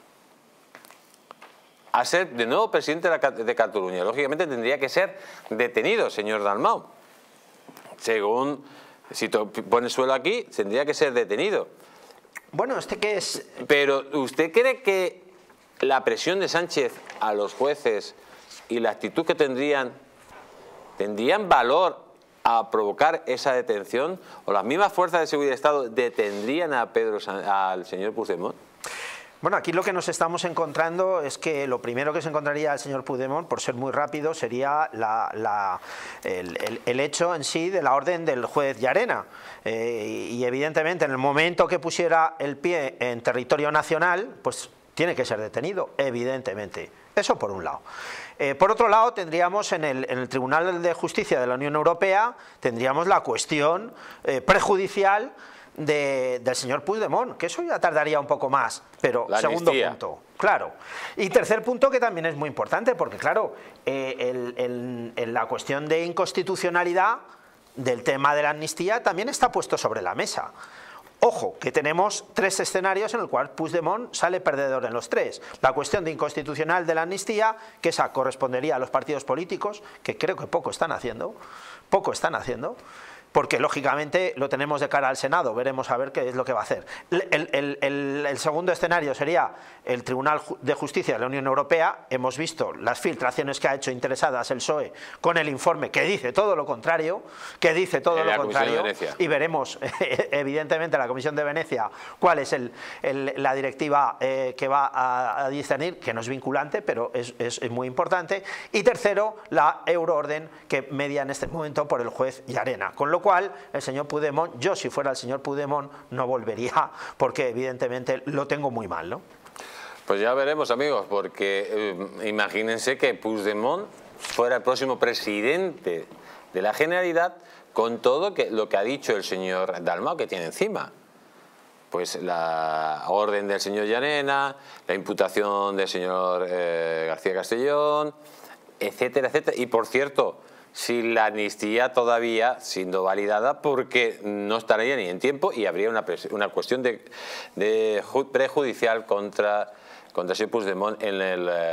a ser de nuevo presidente de Cataluña. Lógicamente tendría que ser detenido, señor Dalmau. Según, si pone suelo aquí, tendría que ser detenido. Bueno, ¿qué es? Pero ¿usted cree que la presión de Sánchez a los jueces y la actitud que tendrían valor a provocar esa detención? ¿O las mismas fuerzas de seguridad de Estado detendrían al señor Puigdemont? Bueno, aquí lo que nos estamos encontrando es que lo primero que se encontraría el señor Puigdemont, por ser muy rápido, sería el hecho en sí de la orden del juez Llarena. Y evidentemente en el momento que pusiera el pie en territorio nacional, pues tiene que ser detenido, evidentemente. Eso por un lado. Por otro lado, tendríamos en el Tribunal de Justicia de la Unión Europea, tendríamos la cuestión prejudicial del señor Puigdemont, que eso ya tardaría un poco más, pero segundo punto, claro. Y tercer punto, que también es muy importante, porque claro, en la cuestión de inconstitucionalidad del tema de la amnistía también está puesto sobre la mesa. Ojo, que tenemos 3 escenarios en el cual Puigdemont sale perdedor en los 3. La cuestión de inconstitucional de la amnistía, que esa correspondería a los partidos políticos, que creo que poco están haciendo, porque lógicamente lo tenemos de cara al Senado, veremos a ver qué es lo que va a hacer. El segundo escenario sería el Tribunal de Justicia de la Unión Europea. Hemos visto las filtraciones que ha hecho interesadas el PSOE con el informe que dice todo lo contrario, y veremos evidentemente la Comisión de Venecia cuál es la directiva que va a discernir, que no es vinculante, pero es muy importante. Y tercero, la euroorden, que media en este momento por el juez Llarena, con lo cual el señor Puigdemont, yo si fuera el señor Puigdemont no volvería, porque evidentemente lo tengo muy mal, ¿no? Pues ya veremos, amigos, porque imagínense que Puigdemont fuera el próximo presidente de la Generalitat con todo lo que ha dicho el señor Dalmau que tiene encima. Pues la orden del señor Llarena, la imputación del señor García Castellón, etcétera, etcétera. Y por cierto, sin la amnistía todavía siendo validada, porque no estaría ni en tiempo y habría una cuestión de prejudicial contra el señor Puigdemont en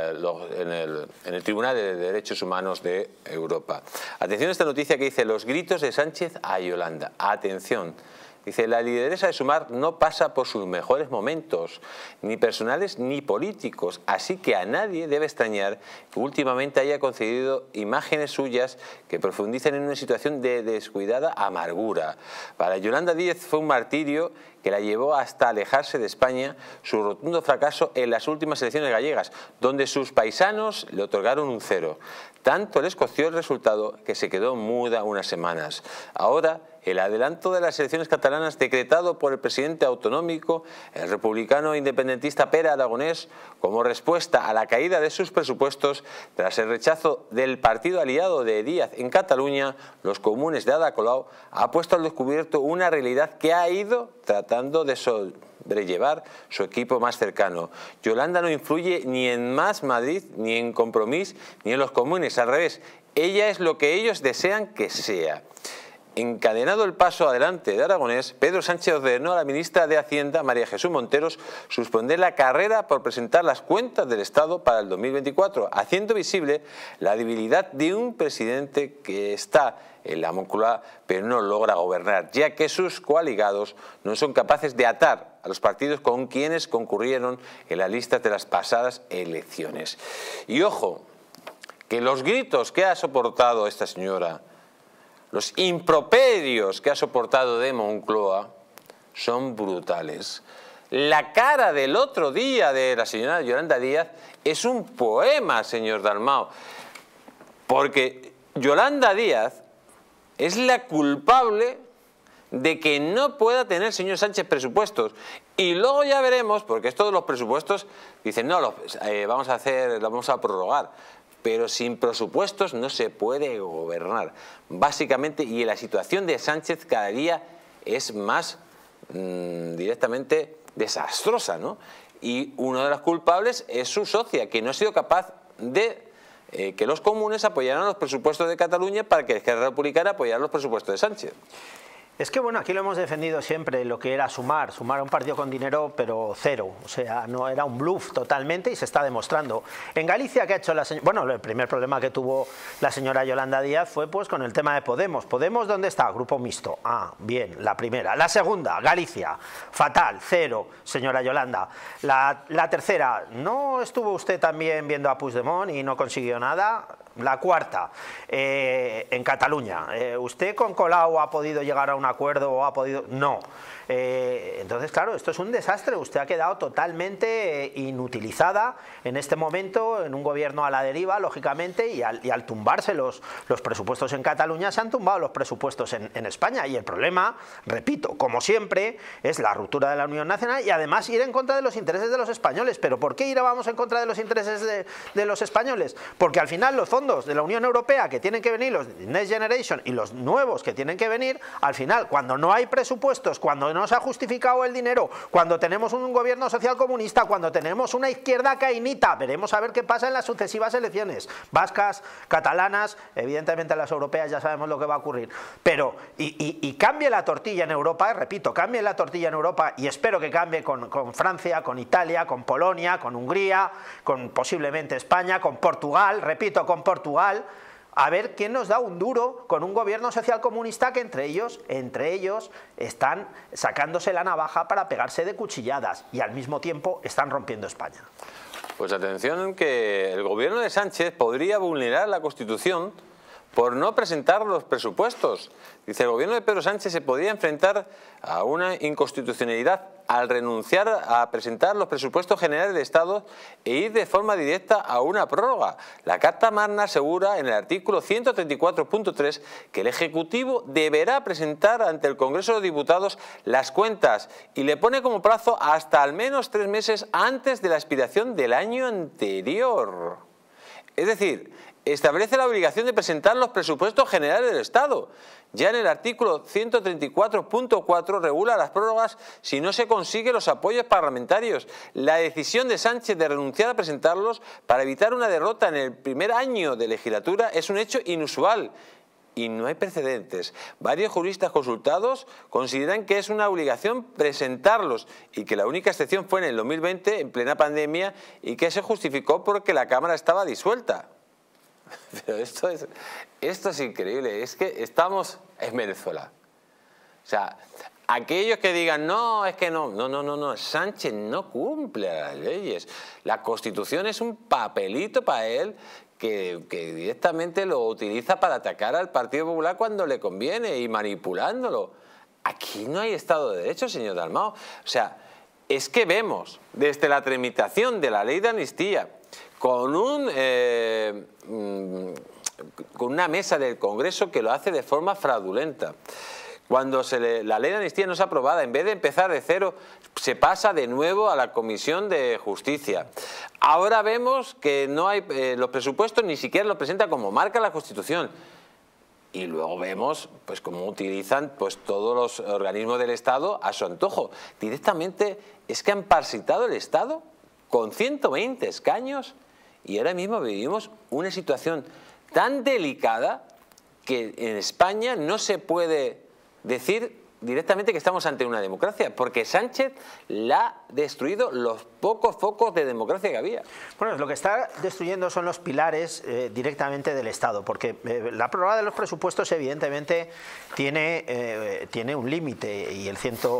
el Tribunal de Derechos Humanos de Europa. Atención a esta noticia que dice: los gritos de Sánchez a Yolanda. Atención. Dice: la lideresa de Sumar no pasa por sus mejores momentos, ni personales ni políticos, así que a nadie debe extrañar que últimamente haya concedido imágenes suyas que profundizan en una situación de descuidada amargura. Para Yolanda Díaz fue un martirio que la llevó hasta alejarse de España, su rotundo fracaso en las últimas elecciones gallegas, donde sus paisanos le otorgaron un 0. Tanto les coció el resultado que se quedó muda unas semanas. Ahora, el adelanto de las elecciones catalanas decretado por el presidente autonómico, el republicano independentista Pere Aragonés, como respuesta a la caída de sus presupuestos tras el rechazo del partido aliado de Díaz en Cataluña, los comunes de Ada Colau, ha puesto al descubierto una realidad que ha ido tratando de sobrellevar su equipo más cercano. Yolanda no influye ni en Más Madrid, ni en Compromís, ni en los comunes, al revés. Ella es lo que ellos desean que sea. Encadenado el paso adelante de Aragonés, Pedro Sánchez ordenó a la ministra de Hacienda, María Jesús Monteros, suspender la carrera por presentar las cuentas del Estado para el 2024, haciendo visible la debilidad de un presidente que está en la Moncloa pero no logra gobernar, ya que sus coaligados no son capaces de atar a los partidos con quienes concurrieron en las listas de las pasadas elecciones. Y ojo, que los gritos que ha soportado esta señora, los improperios que ha soportado de Moncloa son brutales. La cara del otro día de la señora Yolanda Díaz es un poema, señor Dalmau, porque Yolanda Díaz es la culpable de que no pueda tener el señor Sánchez presupuestos. Y luego ya veremos, porque esto de los presupuestos, dicen, no, vamos a prorrogar. Pero sin presupuestos no se puede gobernar. Básicamente, y la situación de Sánchez cada día es más directamente desastrosa, ¿no? Y uno de los culpables es su socia, que no ha sido capaz de que los comunes apoyaran los presupuestos de Cataluña para que Esquerra Republicana apoyara los presupuestos de Sánchez. Es que bueno, aquí lo hemos defendido siempre, lo que era Sumar a un partido con dinero pero cero, o sea, no era un bluff totalmente y se está demostrando. En Galicia, ¿qué ha hecho la señora? Bueno, el primer problema que tuvo la señora Yolanda Díaz fue pues con el tema de Podemos. ¿Podemos dónde está? Grupo mixto. Ah, bien, la primera. La segunda, Galicia, fatal, cero, señora Yolanda. La tercera, ¿no estuvo usted también viendo a Puigdemont y no consiguió nada? La cuarta, en Cataluña, ¿usted con Colau ha podido llegar a un acuerdo o ha podido...? No. Entonces, claro, esto es un desastre. Usted ha quedado totalmente inutilizada en este momento, en un gobierno a la deriva, lógicamente, y al tumbarse los presupuestos en Cataluña, se han tumbado los presupuestos en España. Y el problema, repito, como siempre, es la ruptura de la Unión Nacional y además ir en contra de los intereses de los españoles. ¿Pero por qué vamos en contra de los intereses de los españoles? Porque al final los fondos de la Unión Europea que tienen que venir, los Next Generation y los nuevos que tienen que venir, al final social, cuando no hay presupuestos, cuando no se ha justificado el dinero, cuando tenemos un gobierno social comunista, cuando tenemos una izquierda caínita. Veremos a ver qué pasa en las sucesivas elecciones vascas, catalanas, evidentemente las europeas ya sabemos lo que va a ocurrir, pero y cambie la tortilla en Europa, repito, cambie la tortilla en Europa, y espero que cambie con Francia, con Italia, con Polonia, con Hungría, con posiblemente España, con Portugal, repito, con Portugal, a ver quién nos da un duro con un gobierno social comunista que entre ellos están sacándose la navaja para pegarse de cuchilladas y al mismo tiempo están rompiendo España. Pues atención, que el gobierno de Sánchez podría vulnerar la Constitución por no presentar los presupuestos. Dice, el gobierno de Pedro Sánchez se podría enfrentar a una inconstitucionalidad al renunciar a presentar los presupuestos generales del Estado e ir de forma directa a una prórroga. La Carta Magna asegura en el artículo 134.3 que el Ejecutivo deberá presentar ante el Congreso de los Diputados las cuentas y le pone como plazo hasta al menos 3 meses antes de la expiración del año anterior. Es decir, establece la obligación de presentar los presupuestos generales del Estado. Ya en el artículo 134.4 regula las prórrogas si no se consiguen los apoyos parlamentarios. La decisión de Sánchez de renunciar a presentarlos para evitar una derrota en el primer año de legislatura es un hecho inusual y no hay precedentes. Varios juristas consultados consideran que es una obligación presentarlos y que la única excepción fue en el 2020, en plena pandemia, y que se justificó porque la Cámara estaba disuelta. Pero esto es increíble, es que estamos en Venezuela. O sea, aquellos que digan, no, es que no, Sánchez no cumple las leyes. La Constitución es un papelito para él que directamente lo utiliza para atacar al Partido Popular cuando le conviene y manipulándolo. Aquí no hay Estado de Derecho, señor Dalmau. O sea, es que vemos desde la tramitación de la ley de amnistía, con una mesa del Congreso que lo hace de forma fraudulenta. Cuando la ley de amnistía no es aprobada, en vez de empezar de cero, se pasa de nuevo a la Comisión de Justicia. Ahora vemos que no hay los presupuestos, ni siquiera los presenta como marca la Constitución. Y luego vemos pues cómo utilizan pues todos los organismos del Estado a su antojo. Directamente es que han parasitado el Estado con 120 escaños y ahora mismo vivimos una situación tan delicada que en España no se puede decir directamente que estamos ante una democracia, porque Sánchez la ha destruido los pocos focos de democracia que había. Bueno, lo que está destruyendo son los pilares directamente del Estado, porque la prórroga de los presupuestos evidentemente tiene un límite y el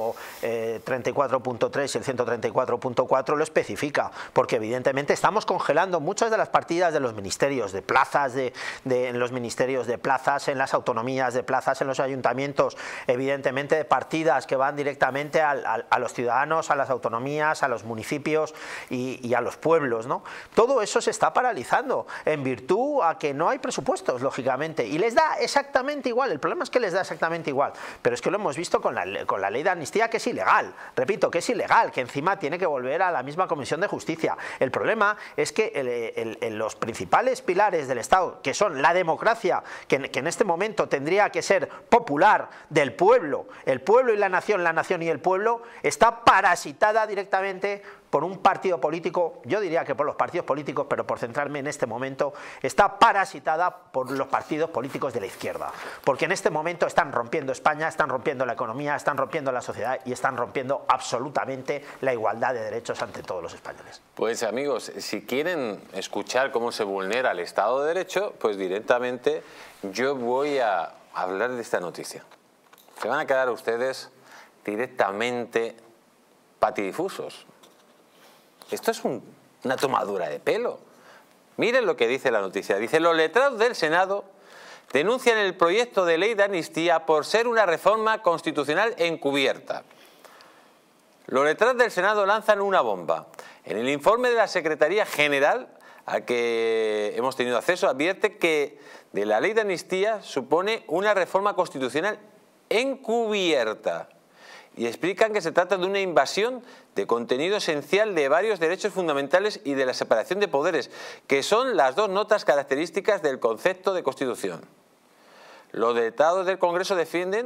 134.3 y el 134.4 lo especifica, porque evidentemente estamos congelando muchas de las partidas de los ministerios, de plazas, en los ministerios de plazas, en las autonomías de plazas, en los ayuntamientos, evidentemente de partidas que van directamente a los ciudadanos, a las autonomías, a los municipios y a los pueblos, ¿no? Todo eso se está paralizando en virtud a que no hay presupuestos, lógicamente, y les da exactamente igual. El problema es que les da exactamente igual, pero es que lo hemos visto con la ley de amnistía, que es ilegal, repito, que es ilegal, que encima tiene que volver a la misma Comisión de Justicia. El problema es que los principales pilares del Estado, que son la democracia, que en este momento tendría que ser popular, del pueblo, el pueblo y la nación y el pueblo, está parasitada directamente por un partido político, yo diría que por los partidos políticos, pero por centrarme en este momento, está parasitada por los partidos políticos de la izquierda, porque en este momento están rompiendo España, están rompiendo la economía, están rompiendo la sociedad y están rompiendo absolutamente la igualdad de derechos ante todos los españoles. Pues amigos, si quieren escuchar cómo se vulnera el Estado de Derecho, pues directamente yo voy a hablar de esta noticia. Se van a quedar ustedes directamente patidifusos. Esto es una tomadura de pelo. Miren lo que dice la noticia. Dice, los letrados del Senado denuncian el proyecto de ley de amnistía por ser una reforma constitucional encubierta. Los letrados del Senado lanzan una bomba. En el informe de la Secretaría General al que hemos tenido acceso, advierte que de la ley de amnistía supone una reforma constitucional encubierta y explican que se trata de una invasión de contenido esencial de varios derechos fundamentales y de la separación de poderes, que son las dos notas características del concepto de Constitución. Los diputados del Congreso defienden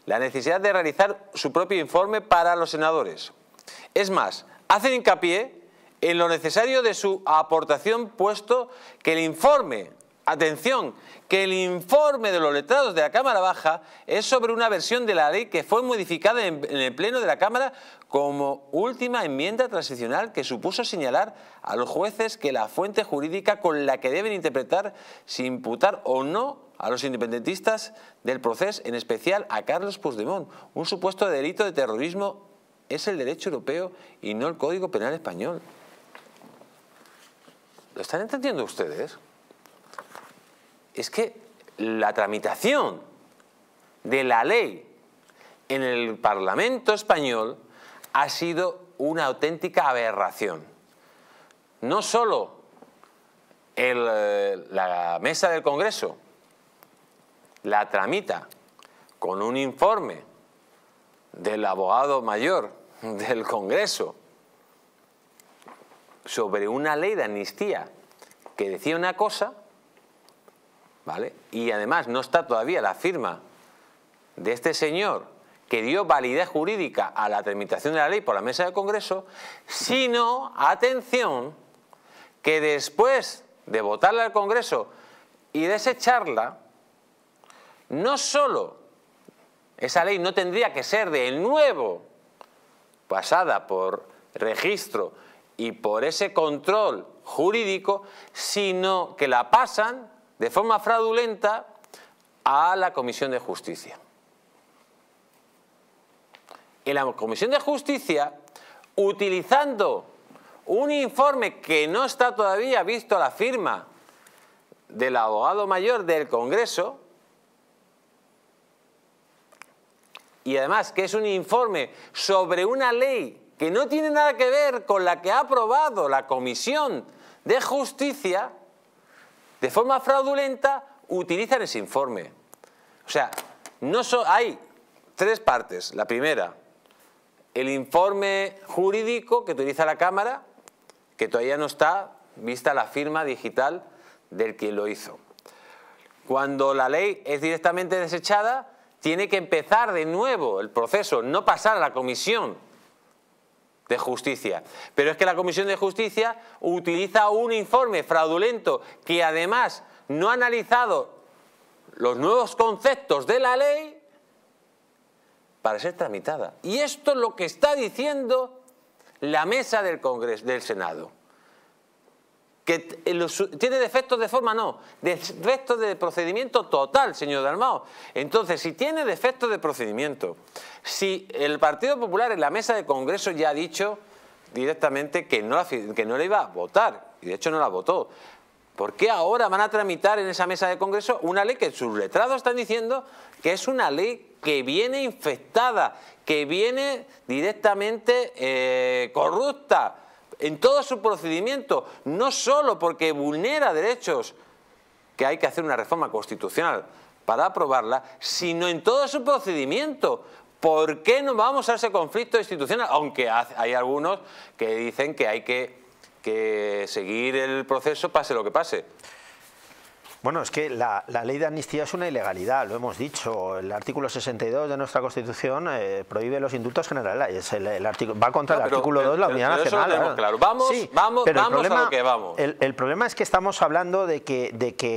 la necesidad de realizar su propio informe para los senadores. Es más, hacen hincapié en lo necesario de su aportación, puesto que el informe, atención, que el informe de los letrados de la Cámara Baja es sobre una versión de la ley que fue modificada en el Pleno de la Cámara como última enmienda transicional que supuso señalar a los jueces que la fuente jurídica con la que deben interpretar si imputar o no a los independentistas del proceso, en especial a Carles Puigdemont, un supuesto delito de terrorismo, es el derecho europeo y no el Código Penal español. ¿Lo están entendiendo ustedes? Es que la tramitación de la ley en el Parlamento español ha sido una auténtica aberración. No solo la mesa del Congreso la tramita con un informe del abogado mayor del Congreso sobre una ley de amnistía que decía una cosa, ¿vale? Y además no está todavía la firma de este señor que dio validez jurídica a la tramitación de la ley por la mesa del Congreso, sino, atención, que después de votarla al Congreso y desecharla, no solo esa ley no tendría que ser de nuevo pasada por registro y por ese control jurídico, sino que la pasan de forma fraudulenta a la Comisión de Justicia. En la Comisión de Justicia, utilizando un informe que no está todavía visto a la firma del abogado mayor del Congreso, y además que es un informe sobre una ley que no tiene nada que ver con la que ha aprobado la Comisión de Justicia, de forma fraudulenta utilizan ese informe. O sea, hay tres partes. La primera, el informe jurídico que utiliza la Cámara, que todavía no está vista la firma digital del quien lo hizo. Cuando la ley es directamente desechada, tiene que empezar de nuevo el proceso, no pasar a la Comisión de Justicia. Pero es que la Comisión de Justicia utiliza un informe fraudulento que además no ha analizado los nuevos conceptos de la ley para ser tramitada. Y esto es lo que está diciendo la mesa del Congreso, del Senado. Que tiene defectos de forma, no, defectos de procedimiento total, señor Dalmau. Entonces, si tiene defectos de procedimiento, si el Partido Popular en la mesa del Congreso ya ha dicho directamente que no la iba a votar, y de hecho no la votó, ¿por qué ahora van a tramitar en esa mesa del Congreso una ley que sus letrados están diciendo que es una ley que viene infectada, que viene directamente corrupta en todo su procedimiento, no solo porque vulnera derechos, que hay que hacer una reforma constitucional para aprobarla, sino en todo su procedimiento? ¿Por qué no vamos a ese conflicto institucional? Aunque hay algunos que dicen que hay que seguir el proceso pase lo que pase. Bueno, es que la ley de amnistía es una ilegalidad, lo hemos dicho. El artículo 62 de nuestra Constitución prohíbe los indultos generales. Va contra el artículo 2 de la Unidad Nacional. Eso lo claro. Vamos a lo que vamos. El problema es que estamos hablando de que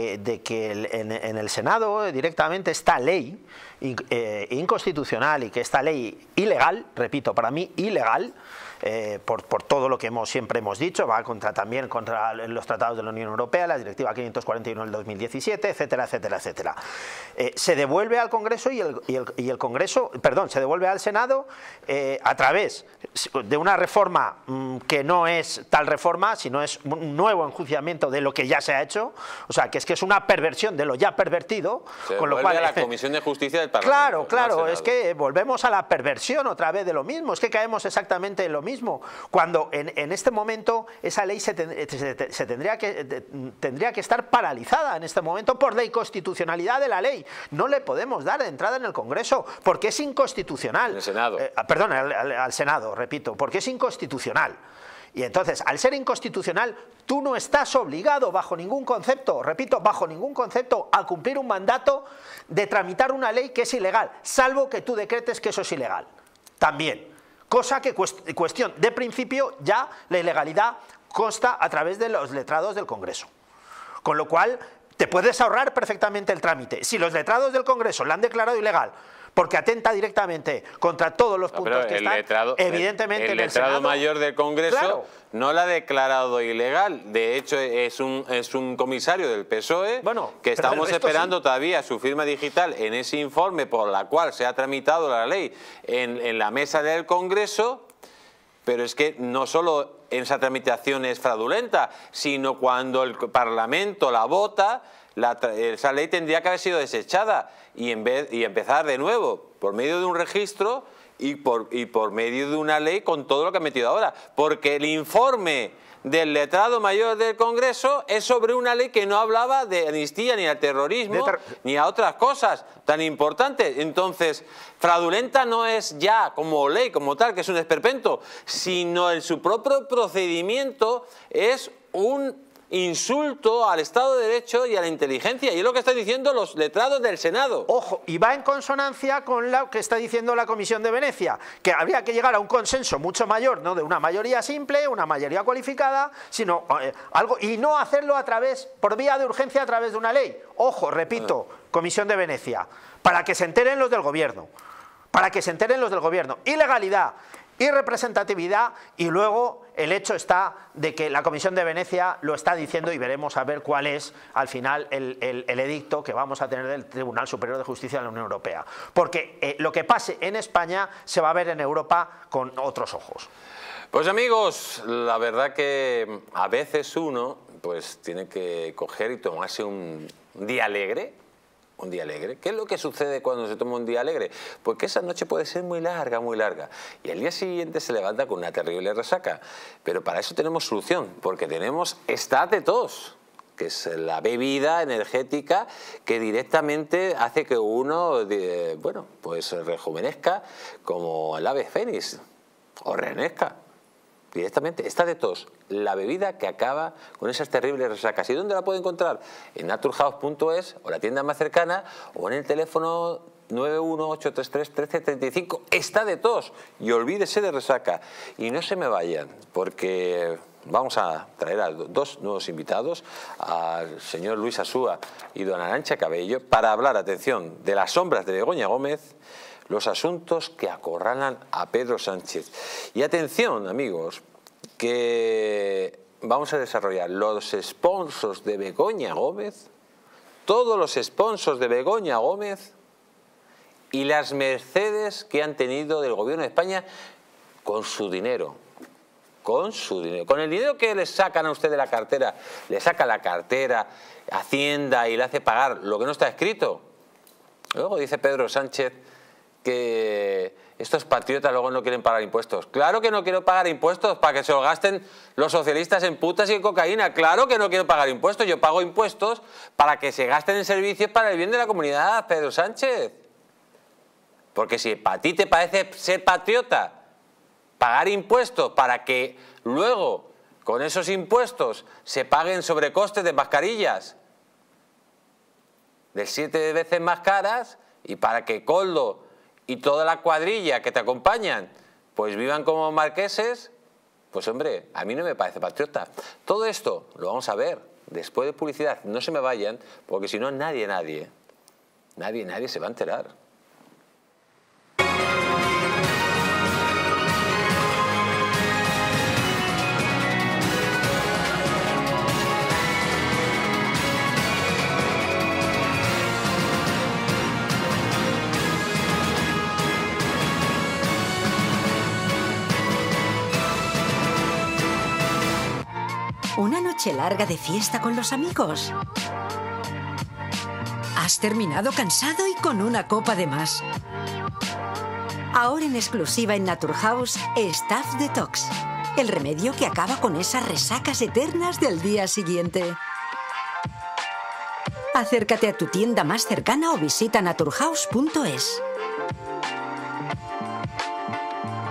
en el Senado directamente esta ley inconstitucional y que esta ley ilegal, repito, para mí ilegal, por todo lo que siempre hemos dicho, va también contra los tratados de la Unión Europea, la Directiva 541 del 2017, etcétera, etcétera, etcétera. Se devuelve al Congreso y el Congreso, perdón, se devuelve al Senado a través de una reforma que no es tal reforma, sino es un nuevo enjuiciamiento de lo que ya se ha hecho, o sea, que es una perversión de lo ya pervertido, con lo cual a la Comisión de Justicia del Parlamento. Claro, es que volvemos a la perversión otra vez de lo mismo, es que caemos exactamente en lo mismo. Cuando en este momento esa ley tendría que estar paralizada en este momento por la inconstitucionalidad de la ley. No le podemos dar entrada en el Congreso porque es inconstitucional. En el Senado. Perdón, al Senado, repito, porque es inconstitucional. Y entonces, al ser inconstitucional, tú no estás obligado bajo ningún concepto, repito, bajo ningún concepto, a cumplir un mandato de tramitar una ley que es ilegal, salvo que tú decretes que eso es ilegal. También. Cosa que, cuestión de principio, ya la ilegalidad consta a través de los letrados del Congreso. Con lo cual, te puedes ahorrar perfectamente el trámite. Si los letrados del Congreso la han declarado ilegal, porque atenta directamente contra todos los puntos que están, evidentemente el letrado mayor del Congreso, claro, no la ha declarado ilegal. De hecho, es un comisario del PSOE, bueno, que estamos esperando todavía su firma digital en ese informe por la cual se ha tramitado la ley en la mesa del Congreso. Pero es que no solo esa tramitación es fraudulenta, sino cuando el Parlamento la vota, esa ley tendría que haber sido desechada y empezar de nuevo por medio de un registro y por medio de una ley con todo lo que ha metido ahora. Porque el informe del letrado mayor del Congreso es sobre una ley que no hablaba de amnistía ni al terrorismo ni a otras cosas tan importantes. Entonces, fraudulenta no es ya como ley, como tal, que es un esperpento, sino en su propio procedimiento es un insulto al Estado de Derecho y a la inteligencia, y es lo que están diciendo los letrados del Senado. Ojo, y va en consonancia con lo que está diciendo la Comisión de Venecia, que habría que llegar a un consenso mucho mayor, no de una mayoría simple, una mayoría cualificada, sino algo, y no hacerlo por vía de urgencia a través de una ley. Ojo, repito, Comisión de Venecia, para que se enteren los del gobierno, ilegalidad y representatividad, y luego el hecho está de que la Comisión de Venecia lo está diciendo y veremos a ver cuál es al final el edicto que vamos a tener del Tribunal Superior de Justicia de la Unión Europea. Porque lo que pase en España se va a ver en Europa con otros ojos. Pues amigos, la verdad que a veces uno pues tiene que coger y tomarse un día alegre. Un día alegre. ¿Qué es lo que sucede cuando se toma un día alegre? Pues que esa noche puede ser muy larga, y al día siguiente se levanta con una terrible resaca. Pero para eso tenemos solución, porque tenemos Stat de tos, que es la bebida energética que directamente hace que uno, bueno, pues rejuvenezca como el ave fénix, o renezca. Directamente, Stat de tos, la bebida que acaba con esas terribles resacas. ¿Y dónde la puede encontrar? En naturhaus.es o la tienda más cercana o en el teléfono 918331335. Stat de tos y olvídese de resaca. Y no se me vayan, porque vamos a traer a dos nuevos invitados, al señor Luis Asúa y don Arantxa Cabello, para hablar, atención, de las sombras de Begoña Gómez, los asuntos que acorralan a Pedro Sánchez. Y atención, amigos, que vamos a desarrollar los sponsors de Begoña Gómez, todos los sponsors de Begoña Gómez y las mercedes que han tenido del gobierno de España con su dinero. Con el dinero que les sacan a usted de la cartera, le saca la cartera, Hacienda, y le hace pagar lo que no está escrito. Luego dice Pedro Sánchez que estos patriotas luego no quieren pagar impuestos. Claro que no quiero pagar impuestos para que se lo gasten los socialistas en putas y en cocaína. Claro que no quiero pagar impuestos. Yo pago impuestos para que se gasten en servicios para el bien de la comunidad, Pedro Sánchez. Porque si para ti te parece ser patriota pagar impuestos para que luego con esos impuestos se paguen sobrecostes de mascarillas de 7 veces más caras, y para que Koldo y toda la cuadrilla que te acompañan pues vivan como marqueses, pues hombre, a mí no me parece patriota. Todo esto lo vamos a ver después de publicidad. No se me vayan, porque si no nadie se va a enterar. ¿Una noche larga de fiesta con los amigos? ¿Has terminado cansado y con una copa de más? Ahora en exclusiva en Naturhaus, Staff Detox, el remedio que acaba con esas resacas eternas del día siguiente. Acércate a tu tienda más cercana o visita naturhaus.es.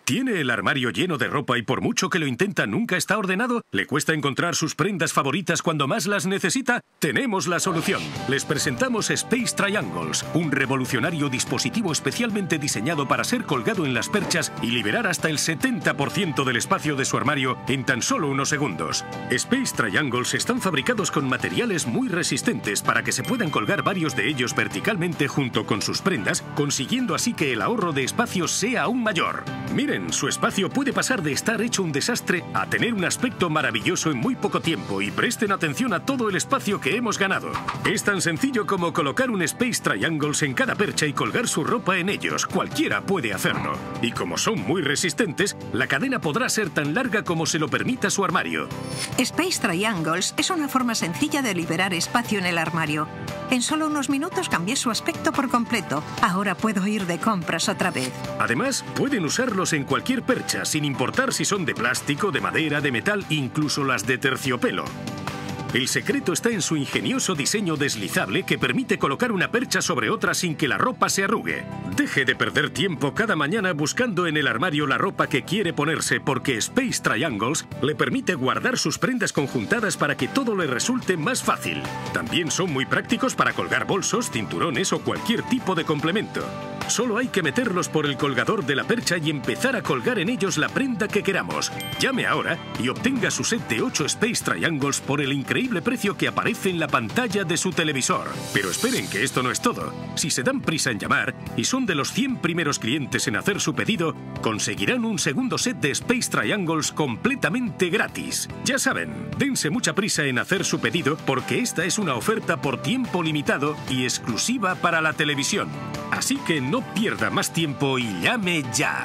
¿Tiene el armario lleno de ropa y por mucho que lo intenta nunca está ordenado? ¿Le cuesta encontrar sus prendas favoritas cuando más las necesita? Tenemos la solución. Les presentamos Space Triangles, un revolucionario dispositivo especialmente diseñado para ser colgado en las perchas y liberar hasta el 70% del espacio de su armario en tan solo unos segundos. Space Triangles están fabricados con materiales muy resistentes para que se puedan colgar varios de ellos verticalmente junto con sus prendas, consiguiendo así que el ahorro de espacio sea aún mayor. Miren, su espacio puede pasar de estar hecho un desastre a tener un aspecto maravilloso en muy poco tiempo y presten atención a todo el espacio que hemos ganado. Es tan sencillo como colocar un Space Triangles en cada percha y colgar su ropa en ellos. Cualquiera puede hacerlo. Y como son muy resistentes, la cadena podrá ser tan larga como se lo permita su armario. Space Triangles es una forma sencilla de liberar espacio en el armario. En solo unos minutos cambié su aspecto por completo. Ahora puedo ir de compras otra vez. Además, pueden usarlos en cualquier percha, sin importar si son de plástico, de madera, de metal, incluso las de terciopelo. El secreto está en su ingenioso diseño deslizable que permite colocar una percha sobre otra sin que la ropa se arrugue. Deje de perder tiempo cada mañana buscando en el armario la ropa que quiere ponerse, porque Space Triangles le permite guardar sus prendas conjuntadas para que todo le resulte más fácil. También son muy prácticos para colgar bolsos, cinturones o cualquier tipo de complemento. Solo hay que meterlos por el colgador de la percha y empezar a colgar en ellos la prenda que queramos. Llame ahora y obtenga su set de 8 Space Triangles por el increíble precio que aparece en la pantalla de su televisor. Pero esperen, que esto no es todo. Si se dan prisa en llamar y son de los 100 primeros clientes en hacer su pedido, conseguirán un segundo set de Space Triangles completamente gratis. Ya saben, dense mucha prisa en hacer su pedido porque esta es una oferta por tiempo limitado y exclusiva para la televisión. Así que no pierda más tiempo y llame ya.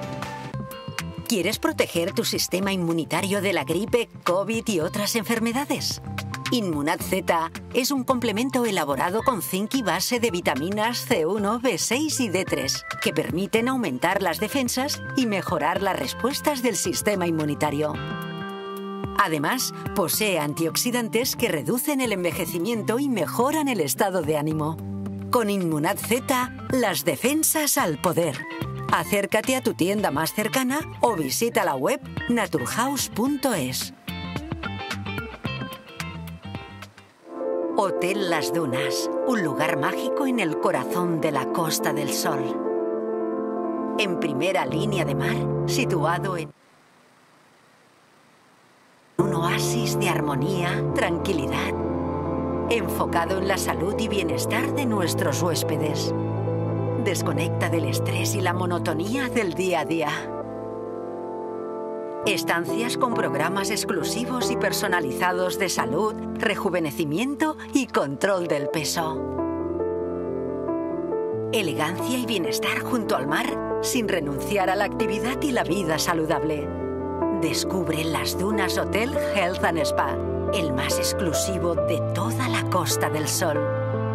¿Quieres proteger tu sistema inmunitario de la gripe, COVID y otras enfermedades? Inmunad Z es un complemento elaborado con zinc y base de vitaminas C1, B6 y D3 que permiten aumentar las defensas y mejorar las respuestas del sistema inmunitario. Además, posee antioxidantes que reducen el envejecimiento y mejoran el estado de ánimo. Con Inmunad Z, las defensas al poder. Acércate a tu tienda más cercana o visita la web naturhaus.es. Hotel Las Dunas, un lugar mágico en el corazón de la Costa del Sol. En primera línea de mar, situado en un oasis de armonía, tranquilidad, enfocado en la salud y bienestar de nuestros huéspedes. Desconecta del estrés y la monotonía del día a día. Estancias con programas exclusivos y personalizados de salud, rejuvenecimiento y control del peso. Elegancia y bienestar junto al mar, sin renunciar a la actividad y la vida saludable. Descubre Las Dunas Hotel Health and Spa, el más exclusivo de toda la Costa del Sol.